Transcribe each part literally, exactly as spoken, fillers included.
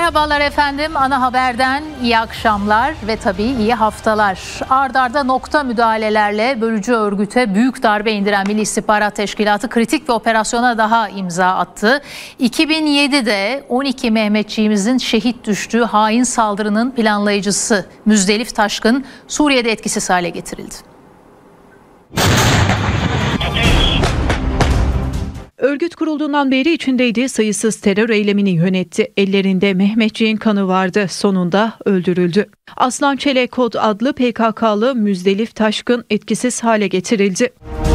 Merhabalar efendim. Ana haberden iyi akşamlar ve tabii iyi haftalar. Ard arda nokta müdahalelerle bölücü örgüte büyük darbe indiren Milli İstihbarat Teşkilatı kritik bir operasyona daha imza attı. iki bin yedide on iki Mehmetçiğimizin şehit düştüğü hain saldırının planlayıcısı Müzdelif Taşkın Suriye'de etkisiz hale getirildi. Örgüt kurulduğundan beri içindeydi, sayısız terör eylemini yönetti. Ellerinde Mehmetçiğin kanı vardı. Sonunda öldürüldü. Aslan Çelekod adlı P K K'lı Müzdelif Taşkın etkisiz hale getirildi.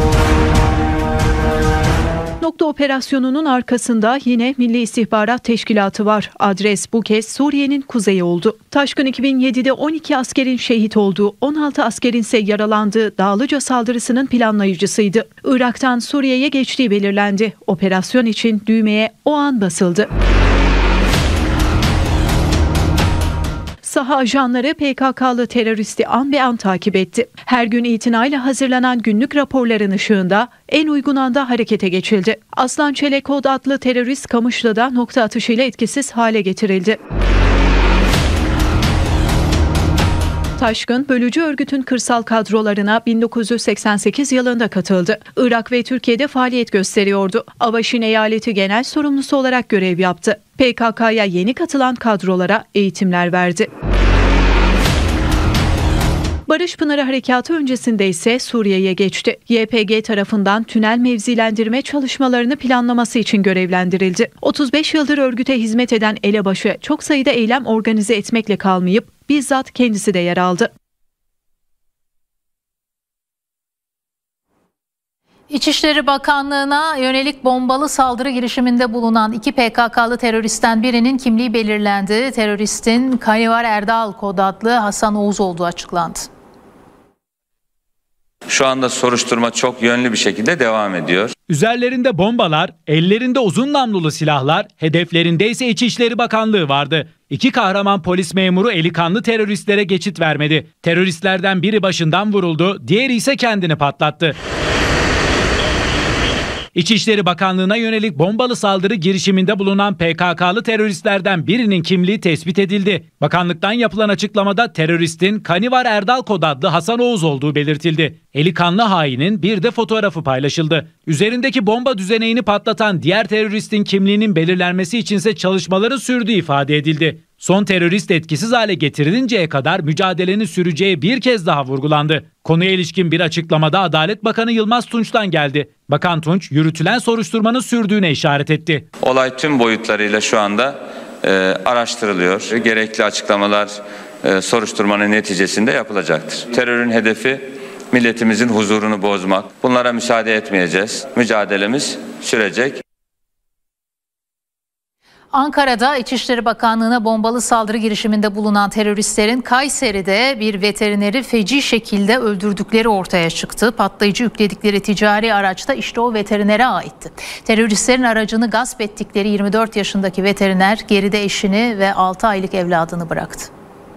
Nokta operasyonunun arkasında yine Milli İstihbarat Teşkilatı var. Adres bu kez Suriye'nin kuzeyi oldu. Taşkın iki bin yedide on iki askerin şehit olduğu, on altı askerin ise yaralandığı Dağlıca saldırısının planlayıcısıydı. Irak'tan Suriye'ye geçtiği belirlendi. Operasyon için düğmeye o an basıldı. Saha ajanları P K K'lı teröristi an be an takip etti. Her gün itinayla hazırlanan günlük raporların ışığında en uygun anda harekete geçildi. Aslan Çelekod adlı terörist Kamışlı'da nokta atışıyla etkisiz hale getirildi. Taşkın, bölücü örgütün kırsal kadrolarına bin dokuz yüz seksen sekiz yılında katıldı. Irak ve Türkiye'de faaliyet gösteriyordu. Avaşin Eyaleti Genel Sorumlusu olarak görev yaptı. P K K'ya yeni katılan kadrolara eğitimler verdi. Barış Pınarı Harekatı öncesinde ise Suriye'ye geçti. Y P G tarafından tünel mevzilendirme çalışmalarını planlaması için görevlendirildi. otuz beş yıldır örgüte hizmet eden elebaşı çok sayıda eylem organize etmekle kalmayıp bizzat kendisi de yer aldı. İçişleri Bakanlığı'na yönelik bombalı saldırı girişiminde bulunan iki P K K'lı teröristten birinin kimliği belirlendi. Teröristin Kanivar Erdal kod adlı Hasan Oğuz olduğu açıklandı. Şu anda soruşturma çok yönlü bir şekilde devam ediyor. Üzerlerinde bombalar, ellerinde uzun namlulu silahlar, hedeflerinde ise İçişleri Bakanlığı vardı. İki kahraman polis memuru eli kanlı teröristlere geçit vermedi. Teröristlerden biri başından vuruldu, diğeri ise kendini patlattı. İçişleri Bakanlığı'na yönelik bombalı saldırı girişiminde bulunan P K K'lı teröristlerden birinin kimliği tespit edildi. Bakanlıktan yapılan açıklamada teröristin Kanivar Erdal kod adlı Hasan Oğuz olduğu belirtildi. Eli kanlı hainin bir de fotoğrafı paylaşıldı. Üzerindeki bomba düzeneğini patlatan diğer teröristin kimliğinin belirlenmesi içinse çalışmaların sürdüğü ifade edildi. Son terörist etkisiz hale getirilinceye kadar mücadelenin süreceği bir kez daha vurgulandı. Konuya ilişkin bir açıklamada Adalet Bakanı Yılmaz Tunç'tan geldi. Bakan Tunç, yürütülen soruşturmanın sürdüğüne işaret etti. Olay tüm boyutlarıyla şu anda e, araştırılıyor. Gerekli açıklamalar e, soruşturmanın neticesinde yapılacaktır. Terörün hedefi milletimizin huzurunu bozmak. Bunlara müsaade etmeyeceğiz. Mücadelemiz sürecek. Ankara'da İçişleri Bakanlığı'na bombalı saldırı girişiminde bulunan teröristlerin Kayseri'de bir veterineri feci şekilde öldürdükleri ortaya çıktı. Patlayıcı yükledikleri ticari araçta işte o veterinere aitti. Teröristlerin aracını gasp ettikleri yirmi dört yaşındaki veteriner geride eşini ve altı aylık evladını bıraktı.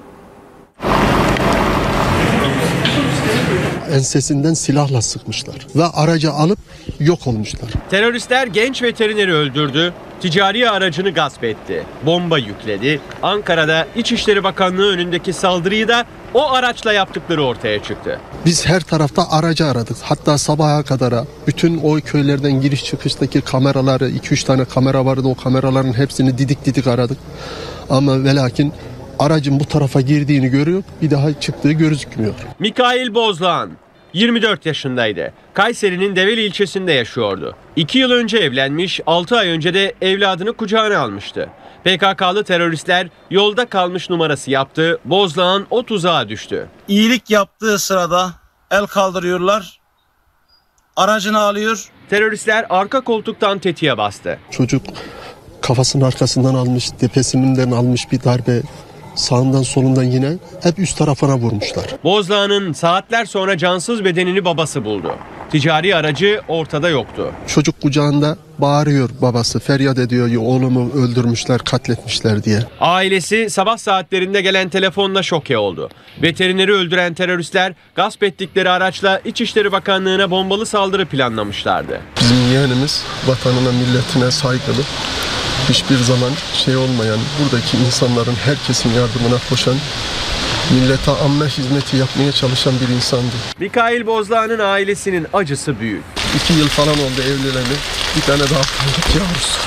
Ensesinden silahla sıkmışlar ve aracı alıp yok olmuşlar. Teröristler genç veterineri öldürdü, ticari aracını gasp etti, bomba yükledi. Ankara'da İçişleri Bakanlığı önündeki saldırıyı da o araçla yaptıkları ortaya çıktı. Biz her tarafta aracı aradık. Hatta sabaha kadara bütün o köylerden giriş çıkıştaki kameraları, iki üç tane kamera vardı, o kameraların hepsini didik didik aradık. Ama ve lakin aracın bu tarafa girdiğini görüyor, bir daha çıktığı gözükmüyor. Mikail Bozlağan yirmi dört yaşındaydı. Kayseri'nin Develi ilçesinde yaşıyordu. iki yıl önce evlenmiş, altı ay önce de evladını kucağına almıştı. P K K'lı teröristler yolda kalmış numarası yaptı. Bozlağan o tuzağa düştü. İyilik yaptığı sırada el kaldırıyorlar, aracını alıyor. Teröristler arka koltuktan tetiğe bastı. Çocuk kafasının arkasından almış, tepesinden almış bir darbe. Sağından solundan yine hep üst tarafına vurmuşlar. Bozlağan'ın saatler sonra cansız bedenini babası buldu. Ticari aracı ortada yoktu. Çocuk kucağında bağırıyor babası, feryat ediyor, oğlumu öldürmüşler, katletmişler diye. Ailesi sabah saatlerinde gelen telefonla şoke oldu. Veterineri öldüren teröristler gasp ettikleri araçla İçişleri Bakanlığı'na bombalı saldırı planlamışlardı. Bizim yeğenimiz vatanına, milletine saygılı, hiçbir zaman şey olmayan, buradaki insanların herkesin yardımına koşan, millete amme hizmeti yapmaya çalışan bir insandı. Mikail Bozdağ'ın ailesinin acısı büyük. İki yıl falan oldu evleneli. Bir tane daha kaldık yavrusu.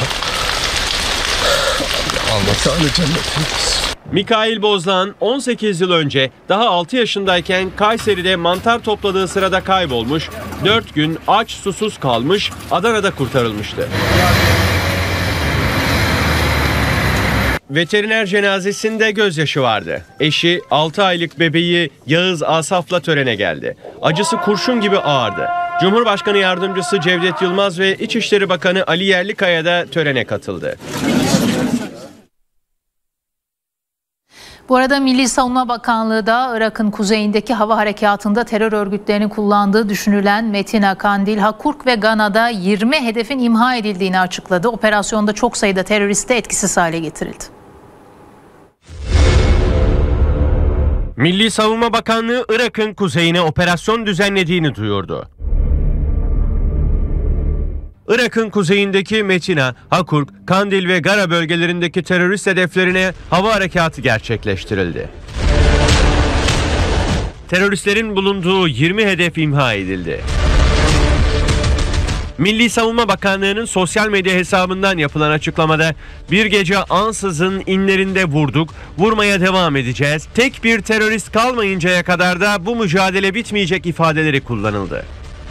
Allah tane cennet. Mikail Bozdağ'ın on sekiz yıl önce daha altı yaşındayken Kayseri'de mantar topladığı sırada kaybolmuş, dört gün aç susuz kalmış, Adana'da kurtarılmıştı. Veteriner cenazesinde gözyaşı vardı. Eşi altı aylık bebeği Yağız Asaf'la törene geldi. Acısı kurşun gibi ağırdı. Cumhurbaşkanı Yardımcısı Cevdet Yılmaz ve İçişleri Bakanı Ali Yerlikaya da törene katıldı. Bu arada Milli Savunma Bakanlığı da Irak'ın kuzeyindeki hava harekatında terör örgütlerinin kullandığı düşünülen Metina, Kandil, Hakurk ve Gana'da yirmi hedefin imha edildiğini açıkladı. Operasyonda çok sayıda terörist de etkisiz hale getirildi. Milli Savunma Bakanlığı Irak'ın kuzeyine operasyon düzenlediğini duyurdu. Irak'ın kuzeyindeki Metina, Hakurk, Kandil ve Gara bölgelerindeki terörist hedeflerine hava harekatı gerçekleştirildi. Teröristlerin bulunduğu yirmi hedef imha edildi. Milli Savunma Bakanlığı'nın sosyal medya hesabından yapılan açıklamada bir gece ansızın inlerinde vurduk, vurmaya devam edeceğiz, tek bir terörist kalmayıncaya kadar da bu mücadele bitmeyecek ifadeleri kullanıldı.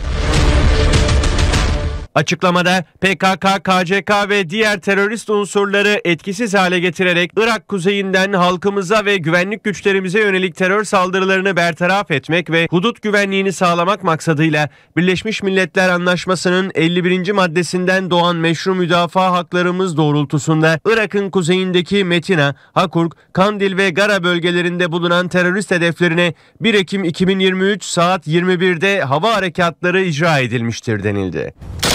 Açıklamada P K K, K C K ve diğer terörist unsurları etkisiz hale getirerek Irak kuzeyinden halkımıza ve güvenlik güçlerimize yönelik terör saldırılarını bertaraf etmek ve hudut güvenliğini sağlamak maksadıyla Birleşmiş Milletler Anlaşması'nın elli birinci maddesinden doğan meşru müdafaa haklarımız doğrultusunda Irak'ın kuzeyindeki Metina, Hakurk, Kandil ve Gara bölgelerinde bulunan terörist hedeflerine bir Ekim iki bin yirmi üç saat yirmi birde hava harekatları icra edilmiştir denildi.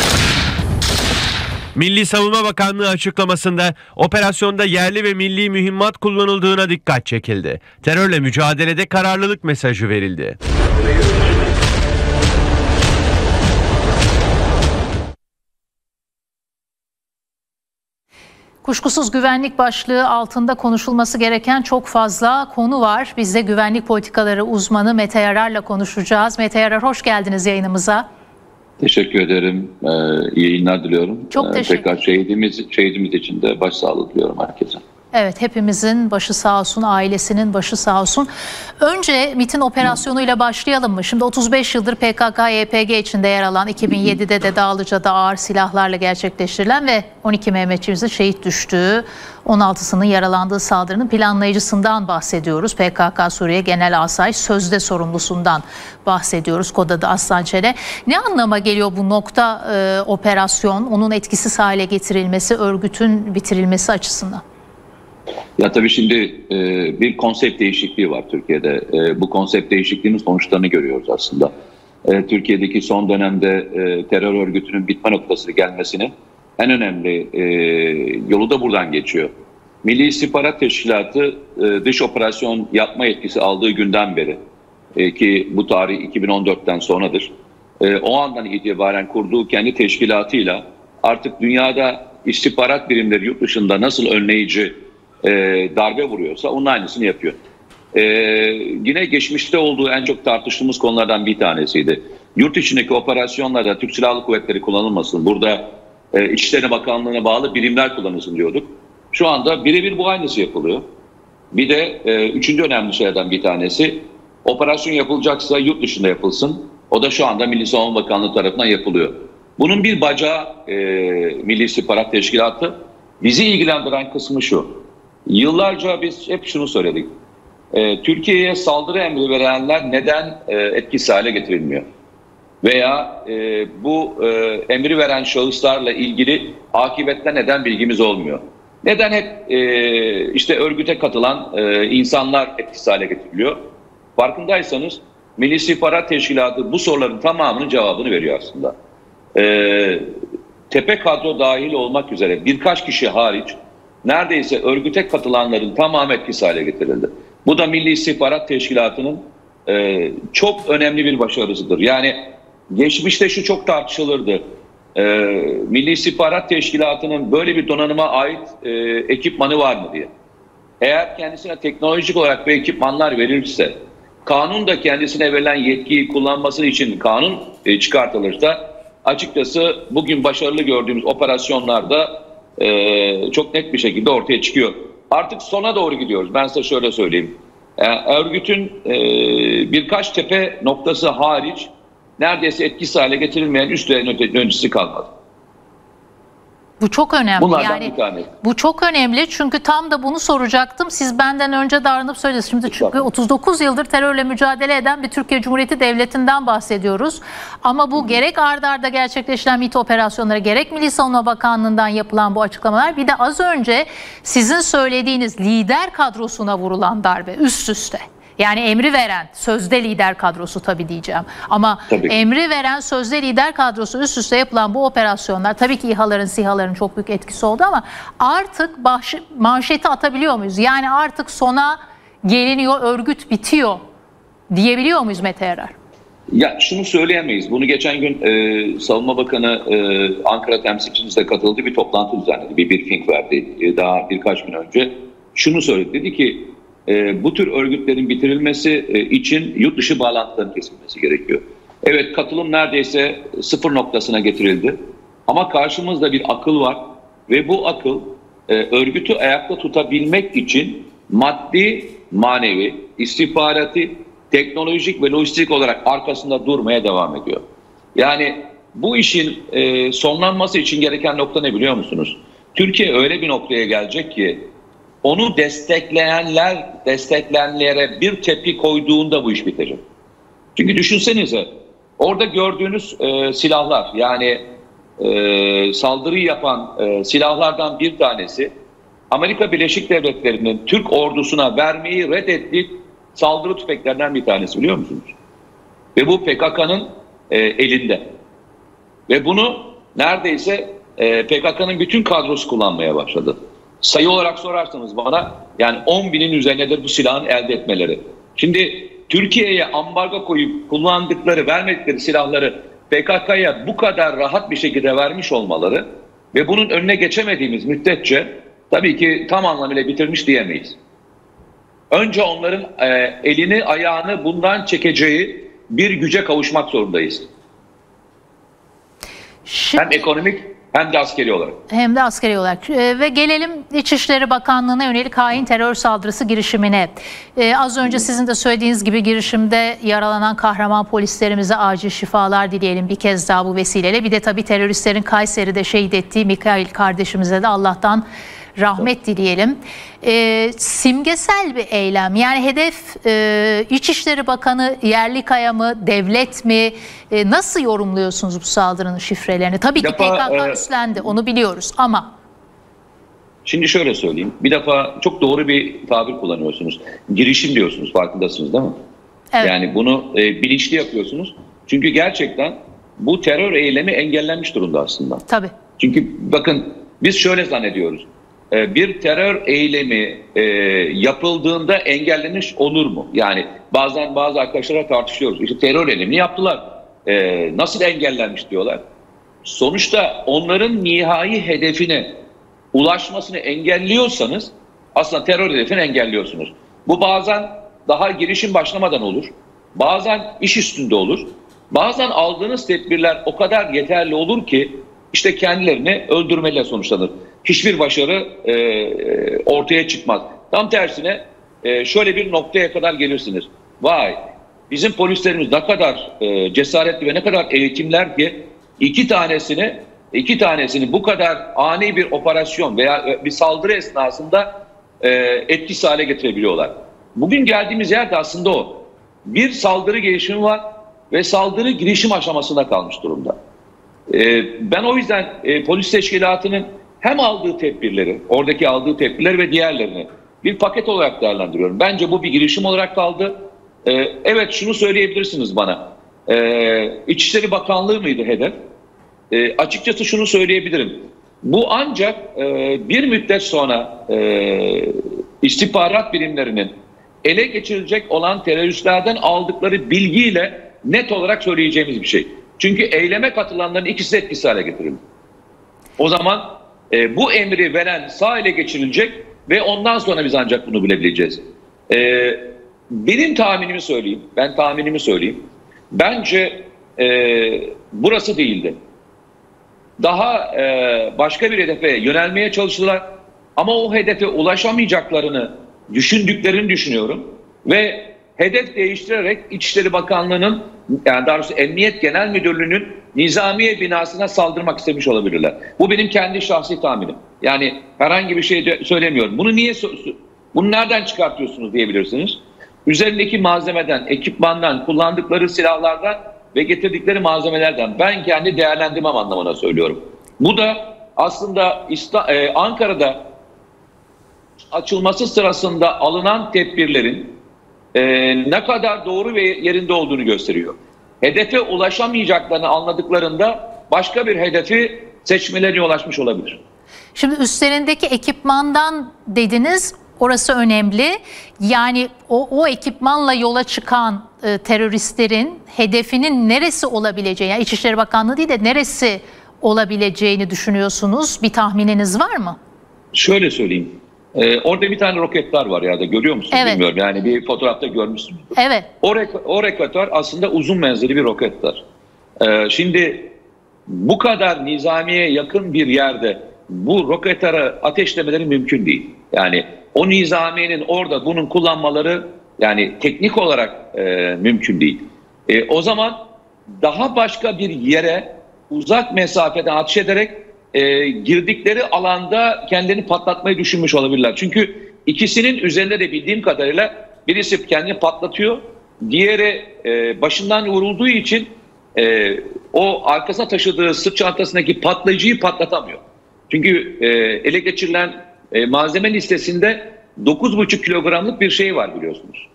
Milli Savunma Bakanlığı açıklamasında operasyonda yerli ve milli mühimmat kullanıldığına dikkat çekildi. Terörle mücadelede kararlılık mesajı verildi. Kuşkusuz güvenlik başlığı altında konuşulması gereken çok fazla konu var. Biz de güvenlik politikaları uzmanı Mete Yarar'la konuşacağız. Mete Yarar, hoş geldiniz yayınımıza. Teşekkür ederim. Ee, iyi yayınlar diliyorum. Çok teşekkür ederim. Tekrar şehidimiz, şehidimiz için de başsağlığı diliyorum herkese. Evet, hepimizin başı sağ olsun, ailesinin başı sağ olsun. Önce MİT'in operasyonuyla başlayalım mı? Şimdi otuz beş yıldır P K K Y P G içinde yer alan, iki bin yedide de Dağlıca'da ağır silahlarla gerçekleştirilen ve on iki Mehmetçimizin şehit düştüğü, on altısının yaralandığı saldırının planlayıcısından bahsediyoruz. P K K Suriye Genel Asayiş Sözde sorumlusundan bahsediyoruz. Kod adı Aslan Çele. Ne anlama geliyor bu nokta e, operasyon, onun etkisiz hale getirilmesi, örgütün bitirilmesi açısından? Ya tabii şimdi e, bir konsept değişikliği var Türkiye'de. E, bu konsept değişikliğinin sonuçlarını görüyoruz aslında. E, Türkiye'deki son dönemde e, terör örgütünün bitme noktası gelmesinin en önemli e, yolu da buradan geçiyor. Milli İstihbarat Teşkilatı e, dış operasyon yapma yetkisi aldığı günden beri e, ki bu tarih iki bin on dörtten sonradır. E, o andan itibaren kurduğu kendi teşkilatıyla artık dünyada istihbarat birimleri yurt dışında nasıl önleyici e, darbe vuruyorsa onun aynısını yapıyor. E, yine geçmişte olduğu en çok tartıştığımız konulardan bir tanesiydi. Yurt içindeki operasyonlarda Türk Silahlı Kuvvetleri kullanılmasın. Burada e, İçişleri Bakanlığı'na bağlı birimler kullanılsın diyorduk. Şu anda birebir bu aynısı yapılıyor. Bir de e, üçüncü önemli şeylerden bir tanesi, operasyon yapılacaksa yurt dışında yapılsın. O da şu anda Milli Savunma Bakanlığı tarafından yapılıyor. Bunun bir bacağı e, Milli İstihbarat Teşkilatı. Bizi ilgilendiren kısmı şu. Yıllarca biz hep şunu söyledik. E, Türkiye'ye saldırı emri verenler neden e, etkisiz hale getirilmiyor? Veya e, bu e, emri veren şahıslarla ilgili akıbetten neden bilgimiz olmuyor? Neden hep e, işte örgüte katılan e, insanlar etkisiz hale getiriliyor? Farkındaysanız Milli İstihbarat Teşkilatı bu soruların tamamının cevabını veriyor aslında. E, tepe kadro dahil olmak üzere birkaç kişi hariç neredeyse örgüte katılanların tamamı etkisiz hale getirildi. Bu da Milli İstihbarat Teşkilatı'nın e, çok önemli bir başarısıdır. Yani geçmişte şu çok tartışılırdı. e, Milli İstihbarat Teşkilatı'nın böyle bir donanıma ait e, ekipmanı var mı diye. Eğer kendisine teknolojik olarak bu ekipmanlar verilirse, kanun da kendisine verilen yetkiyi kullanması için kanun e, çıkartılırsa, açıkçası bugün başarılı gördüğümüz operasyonlarda e, çok net bir şekilde ortaya çıkıyor. Artık sona doğru gidiyoruz. Ben size şöyle söyleyeyim. Yani örgütün e, birkaç tepe noktası hariç neredeyse etkisiz hale getirilmeyen üstlerin ötesi kalmadı. Bu çok önemli. Bunlardan yani bir tanesi. Bu çok önemli çünkü tam da bunu soracaktım. Siz benden önce davranıp söylediniz. Şimdi çünkü otuz dokuz yıldır terörle mücadele eden bir Türkiye Cumhuriyeti Devleti'nden bahsediyoruz. Ama bu gerek ard arda gerçekleşen MİT operasyonları, gerek Milli Savunma Bakanlığı'ndan yapılan bu açıklamalar, bir de az önce sizin söylediğiniz lider kadrosuna vurulan darbe üst üste. Yani emri veren sözde lider kadrosu tabii diyeceğim. Ama tabii. emri veren sözde lider kadrosu üst üste yapılan bu operasyonlar, tabii ki İHA'ların, SİHA'ların çok büyük etkisi oldu ama artık baş, manşeti atabiliyor muyuz? Yani artık sona geliniyor, örgüt bitiyor diyebiliyor muyuz Mete Erer? Ya şunu söyleyemeyiz. Bunu geçen gün e, Savunma Bakanı e, Ankara temsilcimizle katıldığı bir toplantı düzenledi. Bir briefing verdi e, daha birkaç gün önce. Şunu söyledi. Dedi ki e, bu tür örgütlerin bitirilmesi e, için yurt dışı bağlantıların kesilmesi gerekiyor. Evet, katılım neredeyse sıfır noktasına getirildi. Ama karşımızda bir akıl var ve bu akıl e, örgütü ayakta tutabilmek için maddi, manevi, istihbaratı, teknolojik ve lojistik olarak arkasında durmaya devam ediyor. Yani bu işin e, sonlanması için gereken nokta ne biliyor musunuz? Türkiye öyle bir noktaya gelecek ki onu destekleyenler, destekleyenlere bir tepki koyduğunda bu iş bitecek. Çünkü düşünsenize, orada gördüğünüz e, silahlar, yani e, saldırıyı yapan e, silahlardan bir tanesi Amerika Birleşik Devletleri'nin Türk ordusuna vermeyi reddettiği saldırı tüfeklerden bir tanesi, biliyor musunuz? Ve bu P K K'nın e, elinde. Ve bunu neredeyse e, P K K'nın bütün kadrosu kullanmaya başladı. Sayı olarak sorarsanız bana, yani on binin üzerindedir bu silahın elde etmeleri. Şimdi Türkiye'ye ambargo koyup kullandıkları, vermedikleri silahları P K K'ya bu kadar rahat bir şekilde vermiş olmaları ve bunun önüne geçemediğimiz müddetçe tabii ki tam anlamıyla bitirmiş diyemeyiz. Önce onların e, elini ayağını bundan çekeceği bir güce kavuşmak zorundayız. Şimdi, hem ekonomik hem de askeri olarak. Hem de askeri olarak. E, ve gelelim İçişleri Bakanlığı'na yönelik hain terör saldırısı girişimine. E, az önce sizin de söylediğiniz gibi girişimde yaralanan kahraman polislerimize acil şifalar dileyelim bir kez daha bu vesileyle. Bir de tabii teröristlerin Kayseri'de şehit ettiği Mikail kardeşimize de Allah'tan rahmet dileyelim. E, simgesel bir eylem. Yani hedef e, İçişleri Bakanı Yerlikaya mı, devlet mi? E, nasıl yorumluyorsunuz bu saldırının şifrelerini? Tabii ki defa, P K K e, üstlendi, onu biliyoruz ama. Şimdi şöyle söyleyeyim. Bir defa çok doğru bir tabir kullanıyorsunuz. Girişim diyorsunuz, farkındasınız değil mi? Evet. Yani bunu e, bilinçli yapıyorsunuz. Çünkü gerçekten bu terör eylemi engellenmiş durumda aslında. Tabii. Çünkü bakın, biz şöyle zannediyoruz. Bir terör eylemi e, yapıldığında engellenmiş olur mu? Yani bazen bazı arkadaşlara tartışıyoruz. İşte terör eylemini yaptılar. E, nasıl engellenmiş diyorlar. Sonuçta onların nihai hedefine ulaşmasını engelliyorsanız aslında terör hedefini engelliyorsunuz. Bu bazen daha girişim başlamadan olur. Bazen iş üstünde olur. Bazen aldığınız tedbirler o kadar yeterli olur ki işte kendilerini öldürmeyle sonuçlanır. Hiçbir başarı e, ortaya çıkmaz. Tam tersine e, şöyle bir noktaya kadar gelirsiniz. Vay, bizim polislerimiz ne kadar e, cesaretli ve ne kadar eğitimler ki iki tanesini iki tanesini bu kadar ani bir operasyon veya bir saldırı esnasında e, etkisiz hale getirebiliyorlar. Bugün geldiğimiz yer de aslında o. Bir saldırı girişimi var ve saldırı girişim aşamasında kalmış durumda. E, ben o yüzden e, polis teşkilatının hem aldığı tedbirleri, oradaki aldığı tedbirleri ve diğerlerini bir paket olarak değerlendiriyorum. Bence bu bir girişim olarak kaldı. Ee, evet, şunu söyleyebilirsiniz bana. Ee, İçişleri Bakanlığı mıydı hedef? Ee, açıkçası şunu söyleyebilirim. Bu ancak e, bir müddet sonra e, istihbarat birimlerinin ele geçirilecek olan teröristlerden aldıkları bilgiyle net olarak söyleyeceğimiz bir şey. Çünkü eyleme katılanların ikisi de etkisiz hale getirildi. O zaman e, bu emri veren sağ ele geçirilecek ve ondan sonra biz ancak bunu bilebileceğiz. E, benim tahminimi söyleyeyim. Ben tahminimi söyleyeyim. Bence e, burası değildi. Daha e, başka bir hedefe yönelmeye çalıştılar. Ama o hedefe ulaşamayacaklarını düşündüklerini düşünüyorum. Ve hedef değiştirerek İçişleri Bakanlığı'nın, yani daha doğrusu Emniyet Genel Müdürlüğü'nün Nizamiye binasına saldırmak istemiş olabilirler. Bu benim kendi şahsi tahminim. Yani herhangi bir şey de söylemiyorum. Bunu niye, bunu nereden çıkartıyorsunuz diyebilirsiniz. Üzerindeki malzemeden, ekipmandan, kullandıkları silahlardan ve getirdikleri malzemelerden ben kendi değerlendirmem anlamına söylüyorum. Bu da aslında Ankara'da açılması sırasında alınan tedbirlerin e, ne kadar doğru ve yerinde olduğunu gösteriyor. Hedefe ulaşamayacaklarını anladıklarında başka bir hedefi seçmelerine ulaşmış olabilir. Şimdi üstlerindeki ekipmandan dediniz, orası önemli. Yani o, o ekipmanla yola çıkan e, teröristlerin hedefinin neresi olabileceği, yani İçişleri Bakanlığı değil de neresi olabileceğini düşünüyorsunuz? Bir tahmininiz var mı? Şöyle söyleyeyim. Ee, orada bir tane roketler var ya da görüyor musunuz evet. bilmiyorum. Yani bir fotoğrafta görmüşsünüz. Evet. O, o roketler aslında uzun menzilli bir roketler. Ee, şimdi bu kadar nizamiye yakın bir yerde bu roketleri ateşlemeleri mümkün değil. Yani o nizamiyenin orada bunun kullanmaları yani teknik olarak e, mümkün değil. E, o zaman daha başka bir yere uzak mesafeden ateş ederek e, girdikleri alanda kendini patlatmayı düşünmüş olabilirler. Çünkü ikisinin üzerinde de bildiğim kadarıyla birisi kendini patlatıyor, diğeri e, başından vurulduğu için e, o arkasına taşıdığı sırt çantasındaki patlayıcıyı patlatamıyor. Çünkü e, ele geçirilen e, malzeme listesinde dokuz buçuk kilogramlık bir şey var biliyorsunuz.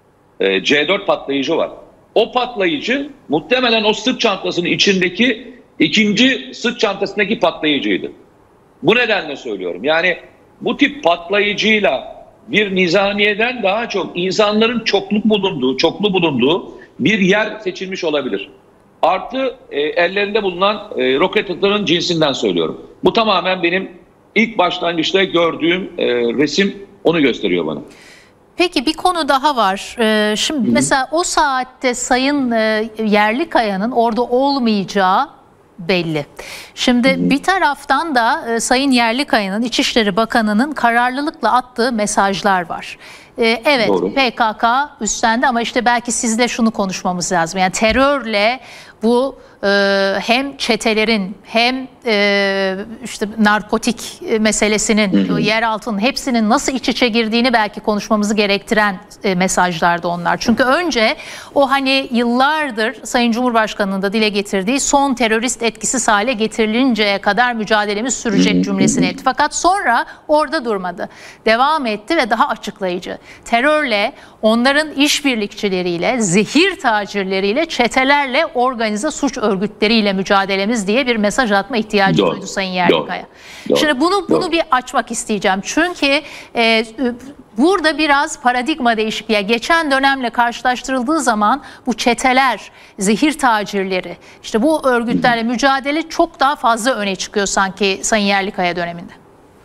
E, C dört patlayıcı var. O patlayıcı muhtemelen o sırt çantasının içindeki ikinci sırt çantasındaki patlayıcıydı. Bu nedenle söylüyorum. Yani bu tip patlayıcıyla bir nizamiyeden daha çok insanların çokluk bulunduğu, çoklu bulunduğu bir yer seçilmiş olabilir. Artı e, ellerinde bulunan e, roket atıların cinsinden söylüyorum. Bu tamamen benim ilk başlangıçta gördüğüm e, resim onu gösteriyor bana. Peki bir konu daha var. Ee, şimdi Hı-hı. mesela o saatte Sayın e, Yerlikaya'nın orada olmayacağı belli. Şimdi Hı-hı. bir taraftan da e, Sayın Yerlikaya'nın İçişleri Bakanı'nın kararlılıkla attığı mesajlar var. Ee, evet Doğru. P K K üstlendi ama işte belki sizle şunu konuşmamız lazım. Yani terörle bu e, hem çetelerin hem e, işte narkotik meselesinin, hı hı. yer altının hepsinin nasıl iç içe girdiğini belki konuşmamızı gerektiren e, mesajlardı onlar. Çünkü önce o hani yıllardır Sayın Cumhurbaşkanı'nın da dile getirdiği son terörist etkisiz hale getirilinceye kadar mücadelemiz sürecek hı hı. cümlesini etti. Fakat sonra orada durmadı. Devam etti ve daha açıklayıcı. Terörle, onların işbirlikçileriyle, zehir tacirleriyle, çetelerle, organize suç örgütleriyle mücadelemiz diye bir mesaj atma ihtiyacı Doğru. duydu Sayın Yerlikaya. Doğru. Şimdi bunu bunu Doğru. bir açmak isteyeceğim. Çünkü e, burada biraz paradigma değişikliği. Geçen dönemle karşılaştırıldığı zaman bu çeteler, zehir tacirleri, işte bu örgütlerle mücadele çok daha fazla öne çıkıyor sanki Sayın Yerlikaya döneminde.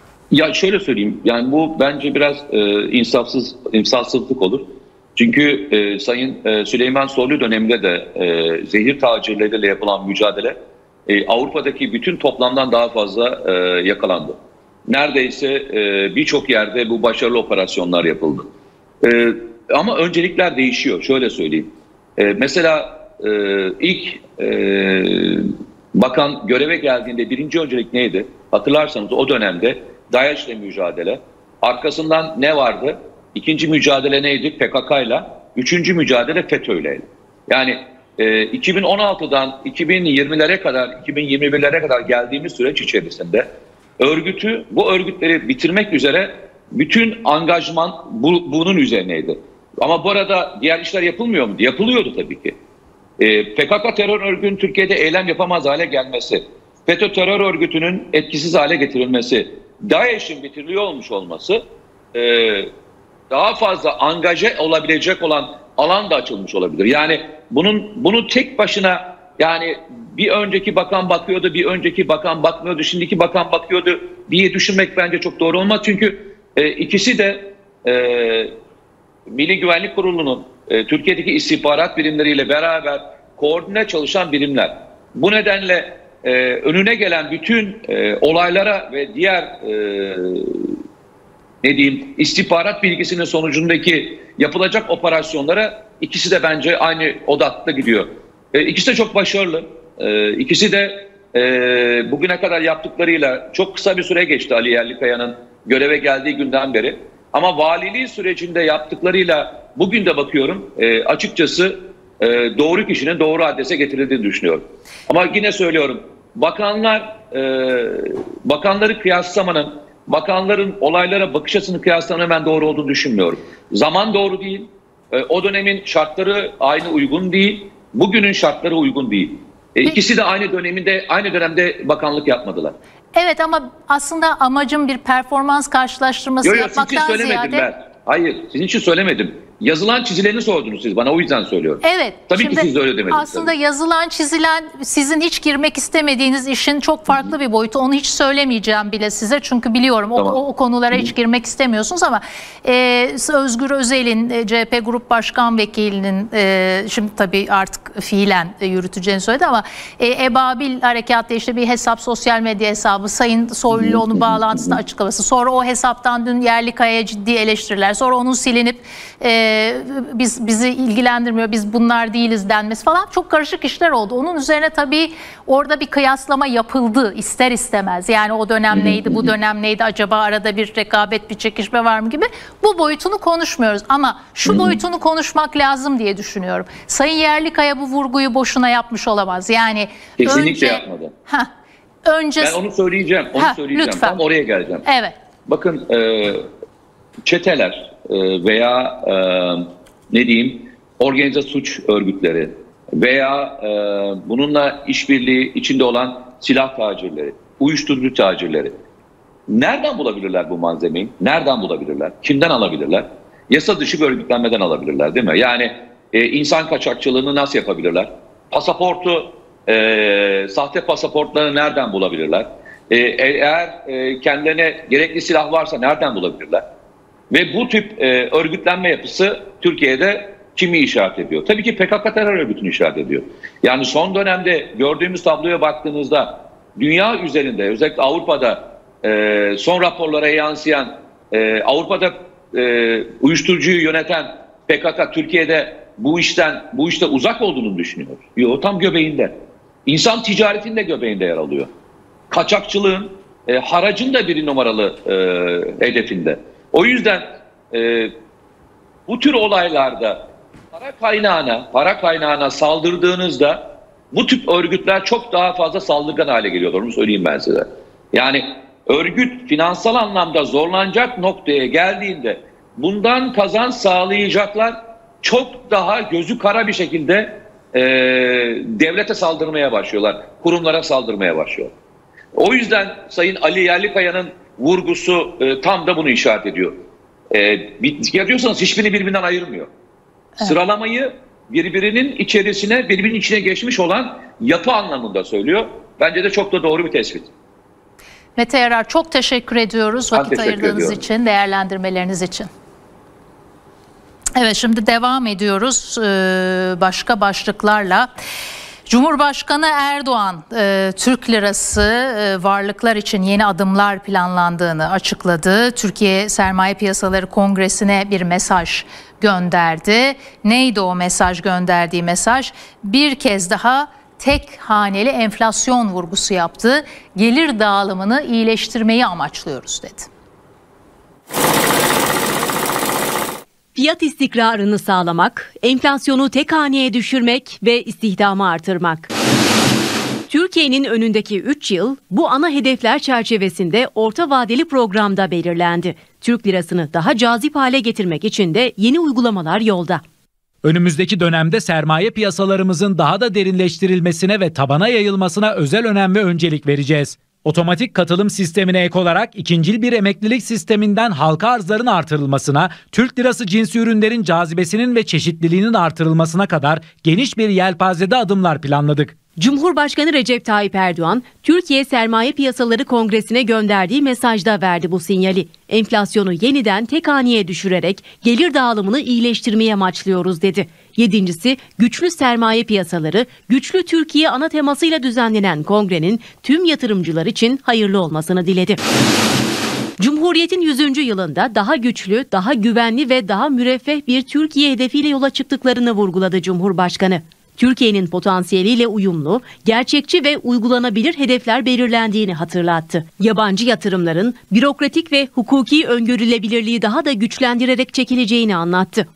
Ya şöyle söyleyeyim, yani bu bence biraz e, insafsız, insafsızlık olur. Çünkü e, Sayın e, Süleyman Soylu döneminde de e, zehir tacirleriyle yapılan mücadele e, Avrupa'daki bütün toplamdan daha fazla e, yakalandı. Neredeyse e, birçok yerde bu başarılı operasyonlar yapıldı. E, ama öncelikler değişiyor, şöyle söyleyeyim. E, mesela e, ilk e, bakan göreve geldiğinde birinci öncelik neydi? Hatırlarsanız o dönemde DAEŞ'le mücadele. Arkasından ne vardı? İkinci mücadele neydi? P K K'yla. Üçüncü mücadele FETÖ'yle. Yani e, iki bin on altıdan iki bin yirmilere kadar, iki bin yirmi birlere kadar geldiğimiz süreç içerisinde örgütü, bu örgütleri bitirmek üzere bütün angajman bu, bunun üzerineydi. Ama bu arada diğer işler yapılmıyor mu? Yapılıyordu tabii ki. E, P K K terör örgütünün Türkiye'de eylem yapamaz hale gelmesi, FETÖ terör örgütünün etkisiz hale getirilmesi, DAEŞ'in bitiriliyor olmuş olması, e, daha fazla angaje olabilecek olan alan da açılmış olabilir. Yani bunun bunu tek başına Yani bir önceki bakan bakıyordu, bir önceki bakan bakmıyordu, şimdiki bakan bakıyordu diye düşünmek bence çok doğru olmaz. Çünkü e, ikisi de e, Milli Güvenlik Kurulu'nun e, Türkiye'deki istihbarat birimleriyle beraber koordine çalışan birimler. Bu nedenle e, önüne gelen bütün e, olaylara ve diğer e, ne diyeyim istihbarat bilgisinin sonucundaki yapılacak operasyonlara ikisi de bence aynı odakta gidiyor. E, ikisi de çok başarılı. E, ikisi de e, bugüne kadar yaptıklarıyla çok kısa bir süre geçti Ali Yerlikaya'nın göreve geldiği günden beri. Ama valiliği sürecinde yaptıklarıyla bugün de bakıyorum e, açıkçası e, doğru kişinin doğru adrese getirildiğini düşünüyorum. Ama yine söylüyorum bakanlar e, bakanları kıyaslamanın bakanların olaylara bakış açısını kıyaslamanın ben doğru olduğunu düşünmüyorum. Zaman doğru değil. E, o dönemin şartları aynı uygun değil. Bugünün şartları uygun değil. E, ikisi de aynı döneminde aynı dönemde bakanlık yapmadılar. Evet ama aslında amacım bir performans karşılaştırması Yo, yo, yapmaktan sizin için söylemedim ziyade... ben. Hayır, sizin için söylemedim. Yazılan çizileni sordunuz siz bana, o yüzden söylüyorum. Evet. Tabii şimdi ki siz de öyle demediniz. Aslında tabii. yazılan, çizilen sizin hiç girmek istemediğiniz işin çok farklı bir boyutu. Onu hiç söylemeyeceğim bile size çünkü biliyorum Tamam. o, o konulara hiç girmek istemiyorsunuz ama e, Özgür Özel'in e, C H P Grup Başkan Vekilinin e, şimdi tabii artık fiilen e, yürüteceğini söyledi ama e, Ebabil Harekat'ta işte bir hesap, sosyal medya hesabı, Sayın Soylu onu bağlantısında açıklaması, sonra o hesaptan dün Yerlikaya'ya ciddi eleştiriler, sonra onun silinip e, biz bizi ilgilendirmiyor, biz bunlar değiliz denmesi falan çok karışık işler oldu. Onun üzerine tabii orada bir kıyaslama yapıldı ister istemez. Yani o dönem neydi, bu dönem neydi, acaba arada bir rekabet, bir çekişme var mı gibi. Bu boyutunu konuşmuyoruz ama şu boyutunu konuşmak lazım diye düşünüyorum. Sayın Yerlikaya bu vurguyu boşuna yapmış olamaz. Yani kesinlikle önce, yapmadı. Heh, önce, ben onu söyleyeceğim, onu heh, söyleyeceğim. Lütfen. Tam oraya geleceğim. Evet. Bakın e, çeteler e, veya e, ne diyeyim organize suç örgütleri veya e, bununla işbirliği içinde olan silah tacirleri, uyuşturucu tacirleri nereden bulabilirler bu malzemeyi? Nereden bulabilirler? Kimden alabilirler? Yasa dışı bir örgütlenmeden alabilirler, değil mi? Yani e, insan kaçakçılığını nasıl yapabilirler? Pasaportu, e, sahte pasaportları nereden bulabilirler? E, eğer e, kendilerine gerekli silah varsa nereden bulabilirler? Ve bu tip e, örgütlenme yapısı Türkiye'de kimi işaret ediyor? Tabii ki P K K terör örgütünü işaret ediyor. Yani son dönemde gördüğümüz tabloya baktığınızda dünya üzerinde, özellikle Avrupa'da e, son raporlara yansıyan, e, Avrupa'da e, uyuşturucuyu yöneten P K K Türkiye'de bu işten bu işte uzak olduğunu düşünüyor. Yok, tam göbeğinde. İnsan ticaretinin de göbeğinde yer alıyor. Kaçakçılığın, e, haracın da bir numaralı e, hedefinde. O yüzden e, bu tür olaylarda para kaynağına, para kaynağına saldırdığınızda bu tip örgütler çok daha fazla saldırgan hale geliyorlar. Onu söyleyeyim ben size. Yani örgüt finansal anlamda zorlanacak noktaya geldiğinde bundan kazanç sağlayacaklar çok daha gözü kara bir şekilde e, devlete saldırmaya başlıyorlar. Kurumlara saldırmaya başlıyorlar. O yüzden Sayın Ali Yerlikaya'nın vurgusu e, tam da bunu işaret ediyor. E, ya diyorsanız hiçbirini birbirinden ayırmıyor. Evet. Sıralamayı birbirinin içerisine, birbirinin içine geçmiş olan yapı anlamında söylüyor. Bence de çok da doğru bir tespit. Mete Yarar, çok teşekkür ediyoruz vakit teşekkür ayırdığınız ediyorum. için, değerlendirmeleriniz için. Evet, şimdi devam ediyoruz ee, başka başlıklarla. Cumhurbaşkanı Erdoğan e, Türk lirası e, varlıklar için yeni adımlar planlandığını açıkladı. Türkiye Sermaye Piyasaları Kongresi'ne bir mesaj gönderdi. Neydi o mesaj, gönderdiği mesaj? Bir kez daha tek haneli enflasyon vurgusu yaptı. Gelir dağılımını iyileştirmeyi amaçlıyoruz dedi. Fiyat istikrarını sağlamak, enflasyonu tek haneye düşürmek ve istihdamı artırmak. Türkiye'nin önündeki üç yıl bu ana hedefler çerçevesinde orta vadeli programda belirlendi. Türk lirasını daha cazip hale getirmek için de yeni uygulamalar yolda. Önümüzdeki dönemde sermaye piyasalarımızın daha da derinleştirilmesine ve tabana yayılmasına özel önem ve öncelik vereceğiz. Otomatik katılım sistemine ek olarak ikincil bir emeklilik sisteminden halka arzların artırılmasına, Türk lirası cinsi ürünlerin cazibesinin ve çeşitliliğinin artırılmasına kadar geniş bir yelpazede adımlar planladık. Cumhurbaşkanı Recep Tayyip Erdoğan, Türkiye Sermaye Piyasaları Kongresi'ne gönderdiği mesajda verdi bu sinyali. Enflasyonu yeniden tek haneye düşürerek gelir dağılımını iyileştirmeye amaçlıyoruz dedi. Yedincisi, güçlü sermaye piyasaları, güçlü Türkiye ana temasıyla düzenlenen kongrenin tüm yatırımcılar için hayırlı olmasını diledi. Cumhuriyet'in yüzüncü yılında daha güçlü, daha güvenli ve daha müreffeh bir Türkiye hedefiyle yola çıktıklarını vurguladı Cumhurbaşkanı. Türkiye'nin potansiyeliyle uyumlu, gerçekçi ve uygulanabilir hedefler belirlendiğini hatırlattı. Yabancı yatırımların bürokratik ve hukuki öngörülebilirliği daha da güçlendirerek çekileceğini anlattı.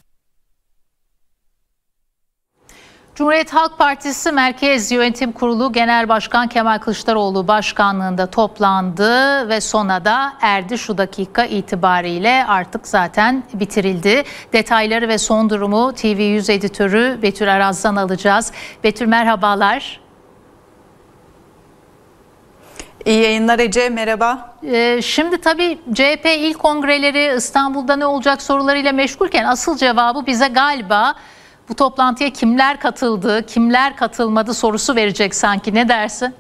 Cumhuriyet Halk Partisi Merkez Yönetim Kurulu Genel Başkan Kemal Kılıçdaroğlu başkanlığında toplandı ve sona da erdi. Şu dakika itibariyle artık zaten bitirildi. Detayları ve son durumu T V yüz editörü Betül Araz'dan alacağız. Betül merhabalar. İyi yayınlar Ece, merhaba. Ee, şimdi tabii C H P il kongreleri İstanbul'da ne olacak sorularıyla meşgulken asıl cevabı bize galiba bu toplantıya kimler katıldı, kimler katılmadı sorusu verecek sanki. Ne dersin?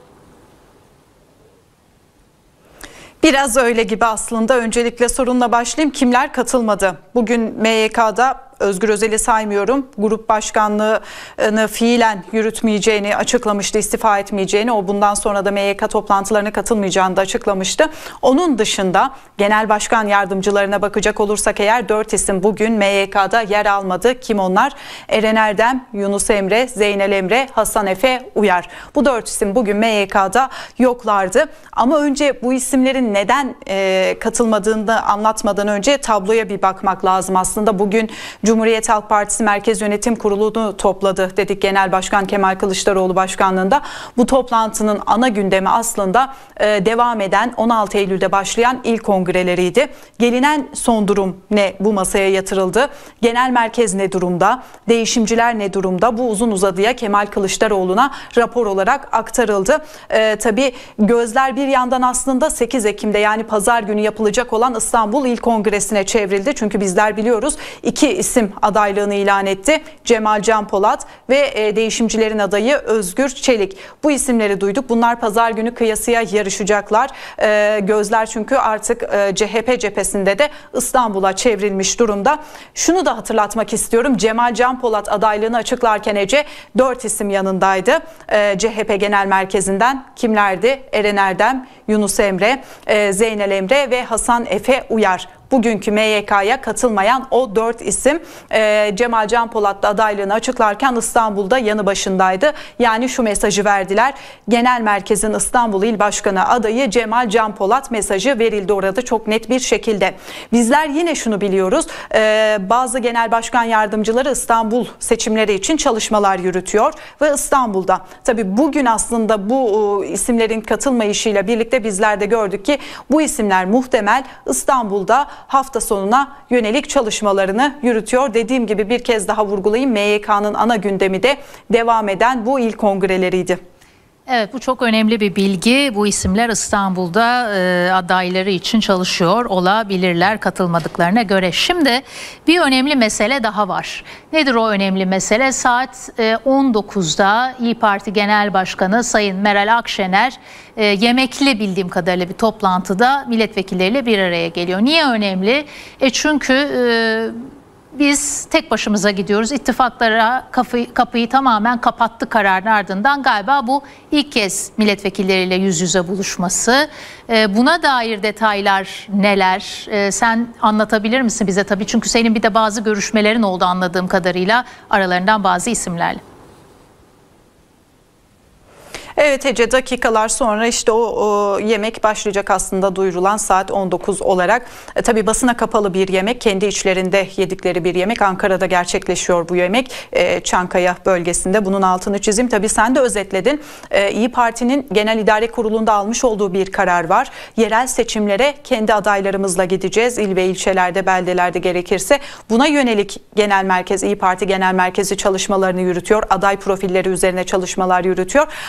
Biraz öyle gibi aslında. Öncelikle sorunla başlayayım. Kimler katılmadı? Bugün M Y K'da Özgür Özel'i saymıyorum. Grup başkanlığını fiilen yürütmeyeceğini açıklamıştı, istifa etmeyeceğini. O bundan sonra da M Y K toplantılarına katılmayacağını da açıklamıştı. Onun dışında genel başkan yardımcılarına bakacak olursak eğer dört isim bugün M Y K'da yer almadı. Kim onlar? Eren Erdem, Yunus Emre, Zeynel Emre, Hasan Efe Uyar. Bu dört isim bugün M Y K'da yoklardı. Ama önce bu isimlerin neden e, katılmadığını anlatmadan önce tabloya bir bakmak lazım. Aslında bugün Cumhuriyet Halk Partisi Merkez Yönetim Kurulu'nu topladı dedik Genel Başkan Kemal Kılıçdaroğlu başkanlığında. Bu toplantının ana gündemi aslında e, devam eden on altı Eylül'de başlayan il kongreleriydi. Gelinen son durum ne? Bu masaya yatırıldı. Genel merkez ne durumda? Değişimciler ne durumda? Bu uzun uzadıya Kemal Kılıçdaroğlu'na rapor olarak aktarıldı. E, tabii gözler bir yandan aslında sekiz Ekim'de yani pazar günü yapılacak olan İstanbul İl Kongresi'ne çevrildi. Çünkü bizler biliyoruz iki isim adaylığını ilan etti. Cemal Can Polat ve e, değişimcilerin adayı Özgür Çelik. Bu isimleri duyduk. Bunlar pazar günü kıyasıya yarışacaklar. E, gözler çünkü artık e, C H P cephesinde de İstanbul'a çevrilmiş durumda. Şunu da hatırlatmak istiyorum. Cemal Can Polat adaylığını açıklarken Ece dört isim yanındaydı. E, C H P Genel Merkezi'nden kimlerdi? Eren Erdem, Yunus Emre, e, Zeynel Emre ve Hasan Efe Uyar. Bugünkü M Y K'ya katılmayan o dört isim e, Cemal Can Polat da adaylığını açıklarken İstanbul'da yanı başındaydı. Yani şu mesajı verdiler. Genel Merkez'in İstanbul İl Başkanı adayı Cemal Can Polat mesajı verildi orada çok net bir şekilde. Bizler yine şunu biliyoruz. E, bazı genel başkan yardımcıları İstanbul seçimleri için çalışmalar yürütüyor ve İstanbul'da. Tabii bugün aslında bu e, isimlerin katılmayışıyla birlikte bizler de gördük ki bu isimler muhtemel İstanbul'da hafta sonuna yönelik çalışmalarını yürütüyor. Dediğim gibi bir kez daha vurgulayayım. M Y K'nın ana gündemi de devam eden bu il kongreleriydi. Evet, bu çok önemli bir bilgi. Bu isimler İstanbul'da e, adayları için çalışıyor olabilirler katılmadıklarına göre. Şimdi bir önemli mesele daha var. Nedir o önemli mesele? Saat e, on dokuzda İYİ Parti Genel Başkanı Sayın Meral Akşener e, yemekli bildiğim kadarıyla bir toplantıda milletvekilleriyle bir araya geliyor. Niye önemli? E çünkü E, Biz tek başımıza gidiyoruz. İttifaklara kapıyı, kapıyı tamamen kapattı kararın ardından galiba bu ilk kez milletvekilleriyle yüz yüze buluşması. Buna dair detaylar neler? Sen anlatabilir misin bize tabii? Çünkü senin bir de bazı görüşmelerin oldu anladığım kadarıyla aralarından bazı isimlerle. Evet Ece, dakikalar sonra işte o, o yemek başlayacak aslında duyurulan saat on dokuz olarak. E, tabii basına kapalı bir yemek, kendi içlerinde yedikleri bir yemek. Ankara'da gerçekleşiyor bu yemek. E, Çankaya bölgesinde, bunun altını çizeyim. Tabii sen de özetledin. E, İYİ Parti'nin Genel İdare Kurulu'nda almış olduğu bir karar var. Yerel seçimlere kendi adaylarımızla gideceğiz. İl ve ilçelerde, beldelerde gerekirse. Buna yönelik Genel Merkez, İYİ Parti Genel Merkezi çalışmalarını yürütüyor. Aday profilleri üzerine çalışmalar yürütüyor. Ancak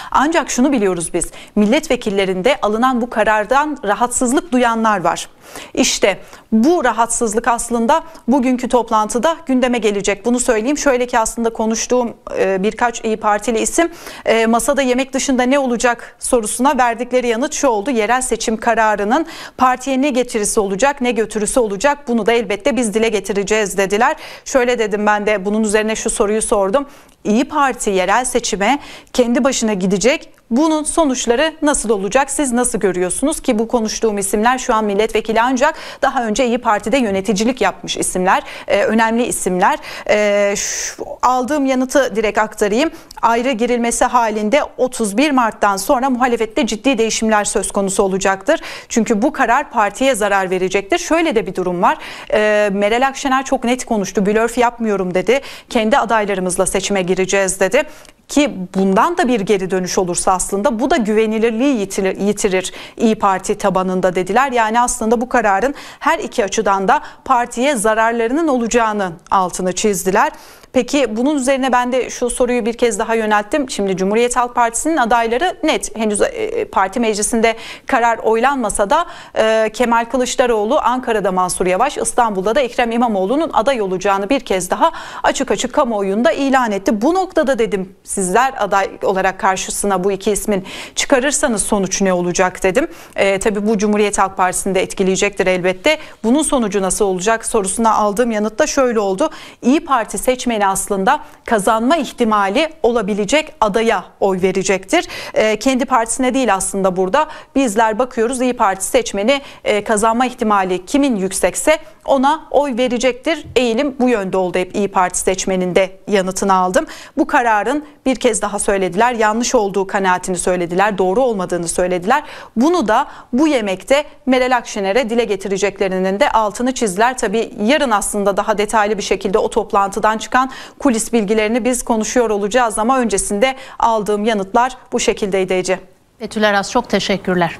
Ancak şunu biliyoruz biz, milletvekillerinde alınan bu karardan rahatsızlık duyanlar var. İşte bu rahatsızlık aslında bugünkü toplantıda gündeme gelecek. Bunu söyleyeyim. Şöyle ki aslında konuştuğum e, birkaç İYİ Partili isim e, masada yemek dışında ne olacak sorusuna verdikleri yanıt şu oldu. Yerel seçim kararının partiye ne getirisi olacak, ne götürüsü olacak, bunu da elbette biz dile getireceğiz dediler. Şöyle dedim, ben de bunun üzerine şu soruyu sordum. İYİ Parti yerel seçime kendi başına gidecek. Bunun sonuçları nasıl olacak? Siz nasıl görüyorsunuz ki bu konuştuğum isimler şu an milletvekili ancak daha önce İYİ Parti'de yöneticilik yapmış isimler, e, önemli isimler. E, şu, aldığım yanıtı direkt aktarayım. Ayrı girilmesi halinde otuz bir Mart'tan sonra muhalefette ciddi değişimler söz konusu olacaktır. Çünkü bu karar partiye zarar verecektir. Şöyle de bir durum var. E, Meral Akşener çok net konuştu. Blöf yapmıyorum dedi. Kendi adaylarımızla seçime gireceğiz dedi. Ki bundan da bir geri dönüş olursa aslında bu da güvenilirliği yitirir, yitirir İYİ Parti tabanında dediler. Yani aslında bu kararın her iki açıdan da partiye zararlarının olacağının altını çizdiler. Peki bunun üzerine ben de şu soruyu bir kez daha yönelttim. Şimdi Cumhuriyet Halk Partisi'nin adayları net. Henüz parti meclisinde karar oylanmasa da e, Kemal Kılıçdaroğlu, Ankara'da Mansur Yavaş, İstanbul'da da Ekrem İmamoğlu'nun aday olacağını bir kez daha açık açık kamuoyunda ilan etti. Bu noktada dedim, sizler aday olarak karşısına bu iki ismin çıkarırsanız sonuç ne olacak dedim. E, tabii bu Cumhuriyet Halk Partisi'ni de etkileyecektir elbette. Bunun sonucu nasıl olacak sorusuna aldığım yanıtta şöyle oldu. İYİ Parti seçmeni aslında kazanma ihtimali olabilecek adaya oy verecektir. E, kendi partisine değil aslında burada. Bizler bakıyoruz, İYİ Parti seçmeni e, kazanma ihtimali kimin yüksekse ona oy verecektir. Eğilim bu yönde oldu, hep İYİ Parti seçmeninde yanıtını aldım. Bu kararın bir kez daha söylediler, yanlış olduğu kanaatini söylediler, doğru olmadığını söylediler. Bunu da bu yemekte Meral Akşener'e dile getireceklerinin de altını çizdiler. Tabii yarın aslında daha detaylı bir şekilde o toplantıdan çıkan kulis bilgilerini biz konuşuyor olacağız ama öncesinde aldığım yanıtlar bu şekildeydi Ece. Betül Aras, çok teşekkürler.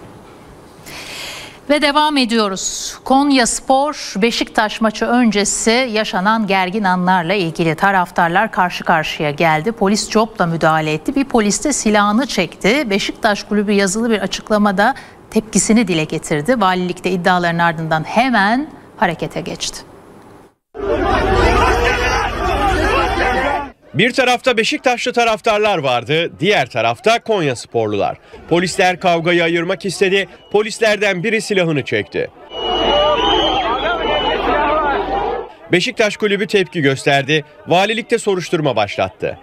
Ve devam ediyoruz. Konyaspor Beşiktaş maçı öncesi yaşanan gergin anlarla ilgili taraftarlar karşı karşıya geldi. Polis copla müdahale etti. Bir polis de silahını çekti. Beşiktaş kulübü yazılı bir açıklamada tepkisini dile getirdi. Valilikte iddiaların ardından hemen harekete geçti. Bir tarafta Beşiktaşlı taraftarlar vardı, diğer tarafta Konyasporlular. Polisler kavgayı ayırmak istedi, polislerden biri silahını çekti. Beşiktaş kulübü tepki gösterdi, valilikte soruşturma başlattı.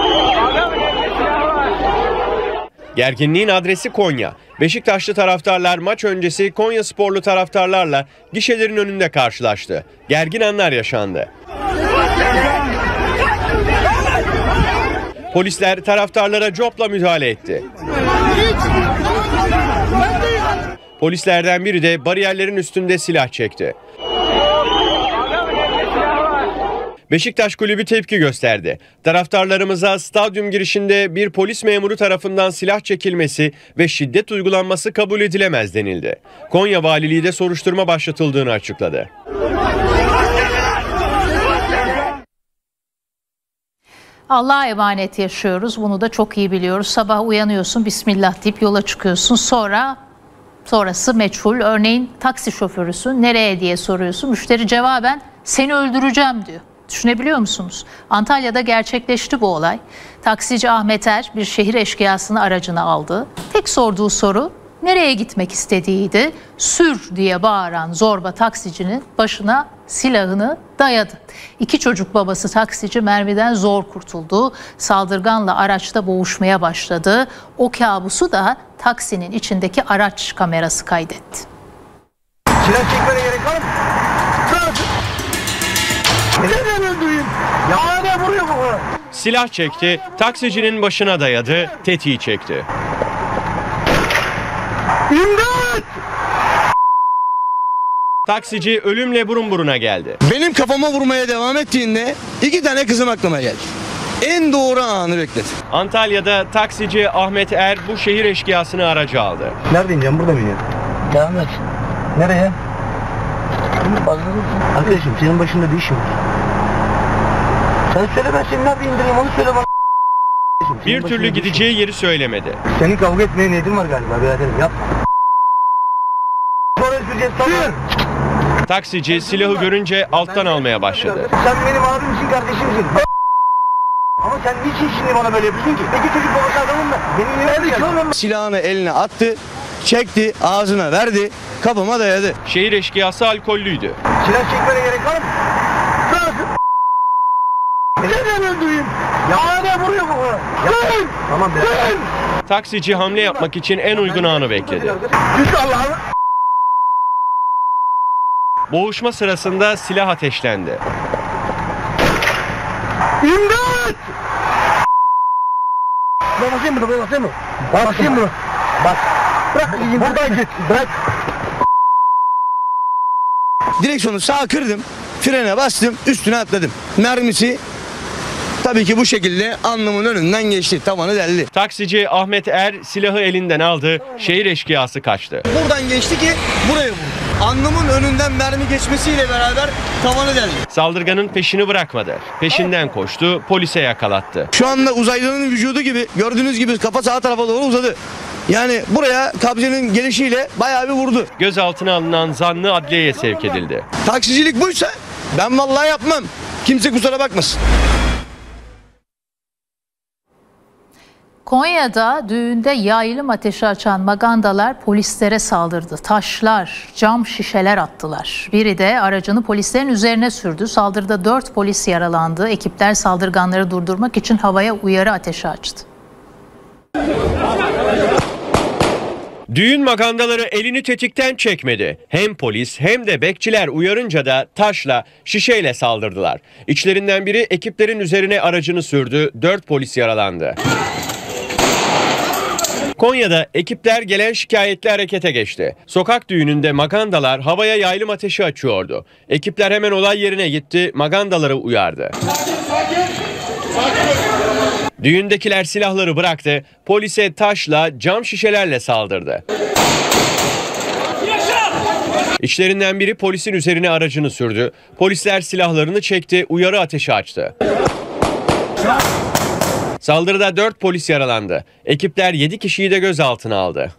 Gerginliğin adresi Konya. Beşiktaşlı taraftarlar maç öncesi Konyasporlu taraftarlarla gişelerin önünde karşılaştı. Gergin anlar yaşandı. Polisler taraftarlara copla müdahale etti. Polislerden biri de bariyerlerin üstünde silah çekti. Beşiktaş kulübü tepki gösterdi. Taraftarlarımıza stadyum girişinde bir polis memuru tarafından silah çekilmesi ve şiddet uygulanması kabul edilemez denildi. Konya Valiliği de soruşturma başlatıldığını açıkladı. Allah'a emanet yaşıyoruz. Bunu da çok iyi biliyoruz. Sabah uyanıyorsun, Bismillah deyip yola çıkıyorsun. Sonra sonrası meçhul. Örneğin taksi şoförüsün, nereye diye soruyorsun. Müşteri cevaben seni öldüreceğim diyor. Düşünebiliyor musunuz? Antalya'da gerçekleşti bu olay. Taksici Ahmet Er bir şehir eşkıyasını aracına aldı. Tek sorduğu soru nereye gitmek istediğiydi. Sür diye bağıran zorba taksicinin başına silahını dayadı. İki çocuk babası taksici mermiden zor kurtuldu. Saldırganla araçta boğuşmaya başladı. O kabusu da taksinin içindeki araç kamerası kaydetti. Silah çekmene gerek var mı? Neden öldüreyim? Ya ne vuruyor bu? Silah çekti, taksicinin başına dayadı, tetiği çekti. İmdat! Taksici ölümle burun buruna geldi. Benim kafama vurmaya devam ettiğinde iki tane kızım aklıma geldi. En doğru anı bekledim. Antalya'da taksici Ahmet Er bu şehir eşkıyasını araca aldı. Nerede ineceğim? Burada mı ineceğim? Devam et. Nereye? Arkadaşım senin başında bir işim var. Sen söyle, ben seni nerede indireyim onu söyle bana. Bir türlü gideceği yeri söylemedi. Senin kavga etmeye niyetin var galiba biraderim, yapma. Taksici silahı görünce alttan almaya başladı. Sen benim abimsin, kardeşimsin. Ama sen niçin şimdi bana böyle yapıyorsun ki? Peki çocuk babası adamım ben. Benim yerim. Silahını eline attı, çekti, ağzına verdi, kafama dayadı. Şehir eşkıyası alkollüydü. Silah çekmene gerek var mı? Neden öldüreyim? Ya ne vuruyor bu? Yapmayın. Tamam be. Taksici hamle yapmak için en uygun anı bekledi. Git Allah'ım. Boğuşma sırasında silah ateşlendi. İmdat! Ben basayım bunu, ben basayım mı? Basayım bunu. Bak. Bırak. Buradan git. Bırak. Direksiyonu sağa kırdım. Frene bastım. Üstüne atladım. Mermisi tabii ki bu şekilde alnımın önünden geçti. Tavanı deldi. Taksici Ahmet Er silahı elinden aldı. Şehir eşkıyası kaçtı. Buradan geçti ki buraya vurdu. Alnımın önünden mermi geçmesiyle beraber tavanı deldi. Saldırganın peşini bırakmadı. Peşinden koştu, polise yakalattı. Şu anda uzaylının vücudu gibi, gördüğünüz gibi kafa sağ tarafa doğru uzadı. Yani buraya kabzenin gelişiyle bayağı bir vurdu. Gözaltına alınan zanlı adliyeye sevk edildi. Taksicilik buysa ben vallahi yapmam. Kimse kusura bakmasın. Konya'da düğünde yaylım ateşi açan magandalar polislere saldırdı. Taşlar, cam şişeler attılar. Biri de aracını polislerin üzerine sürdü. Saldırıda dört polis yaralandı. Ekipler saldırganları durdurmak için havaya uyarı ateşi açtı. Düğün magandaları elini tetikten çekmedi. Hem polis hem de bekçiler uyarınca da taşla, şişeyle saldırdılar. İçlerinden biri ekiplerin üzerine aracını sürdü. Dört polis yaralandı. Konya'da ekipler gelen şikayetle harekete geçti. Sokak düğününde magandalar havaya yaylım ateşi açıyordu. Ekipler hemen olay yerine gitti, magandaları uyardı. Düğündekiler silahları bıraktı, polise taşla, cam şişelerle saldırdı. İçlerinden biri polisin üzerine aracını sürdü. Polisler silahlarını çekti, uyarı ateşi açtı. Saldırıda dört polis yaralandı. Ekipler yedi kişiyi de gözaltına aldı.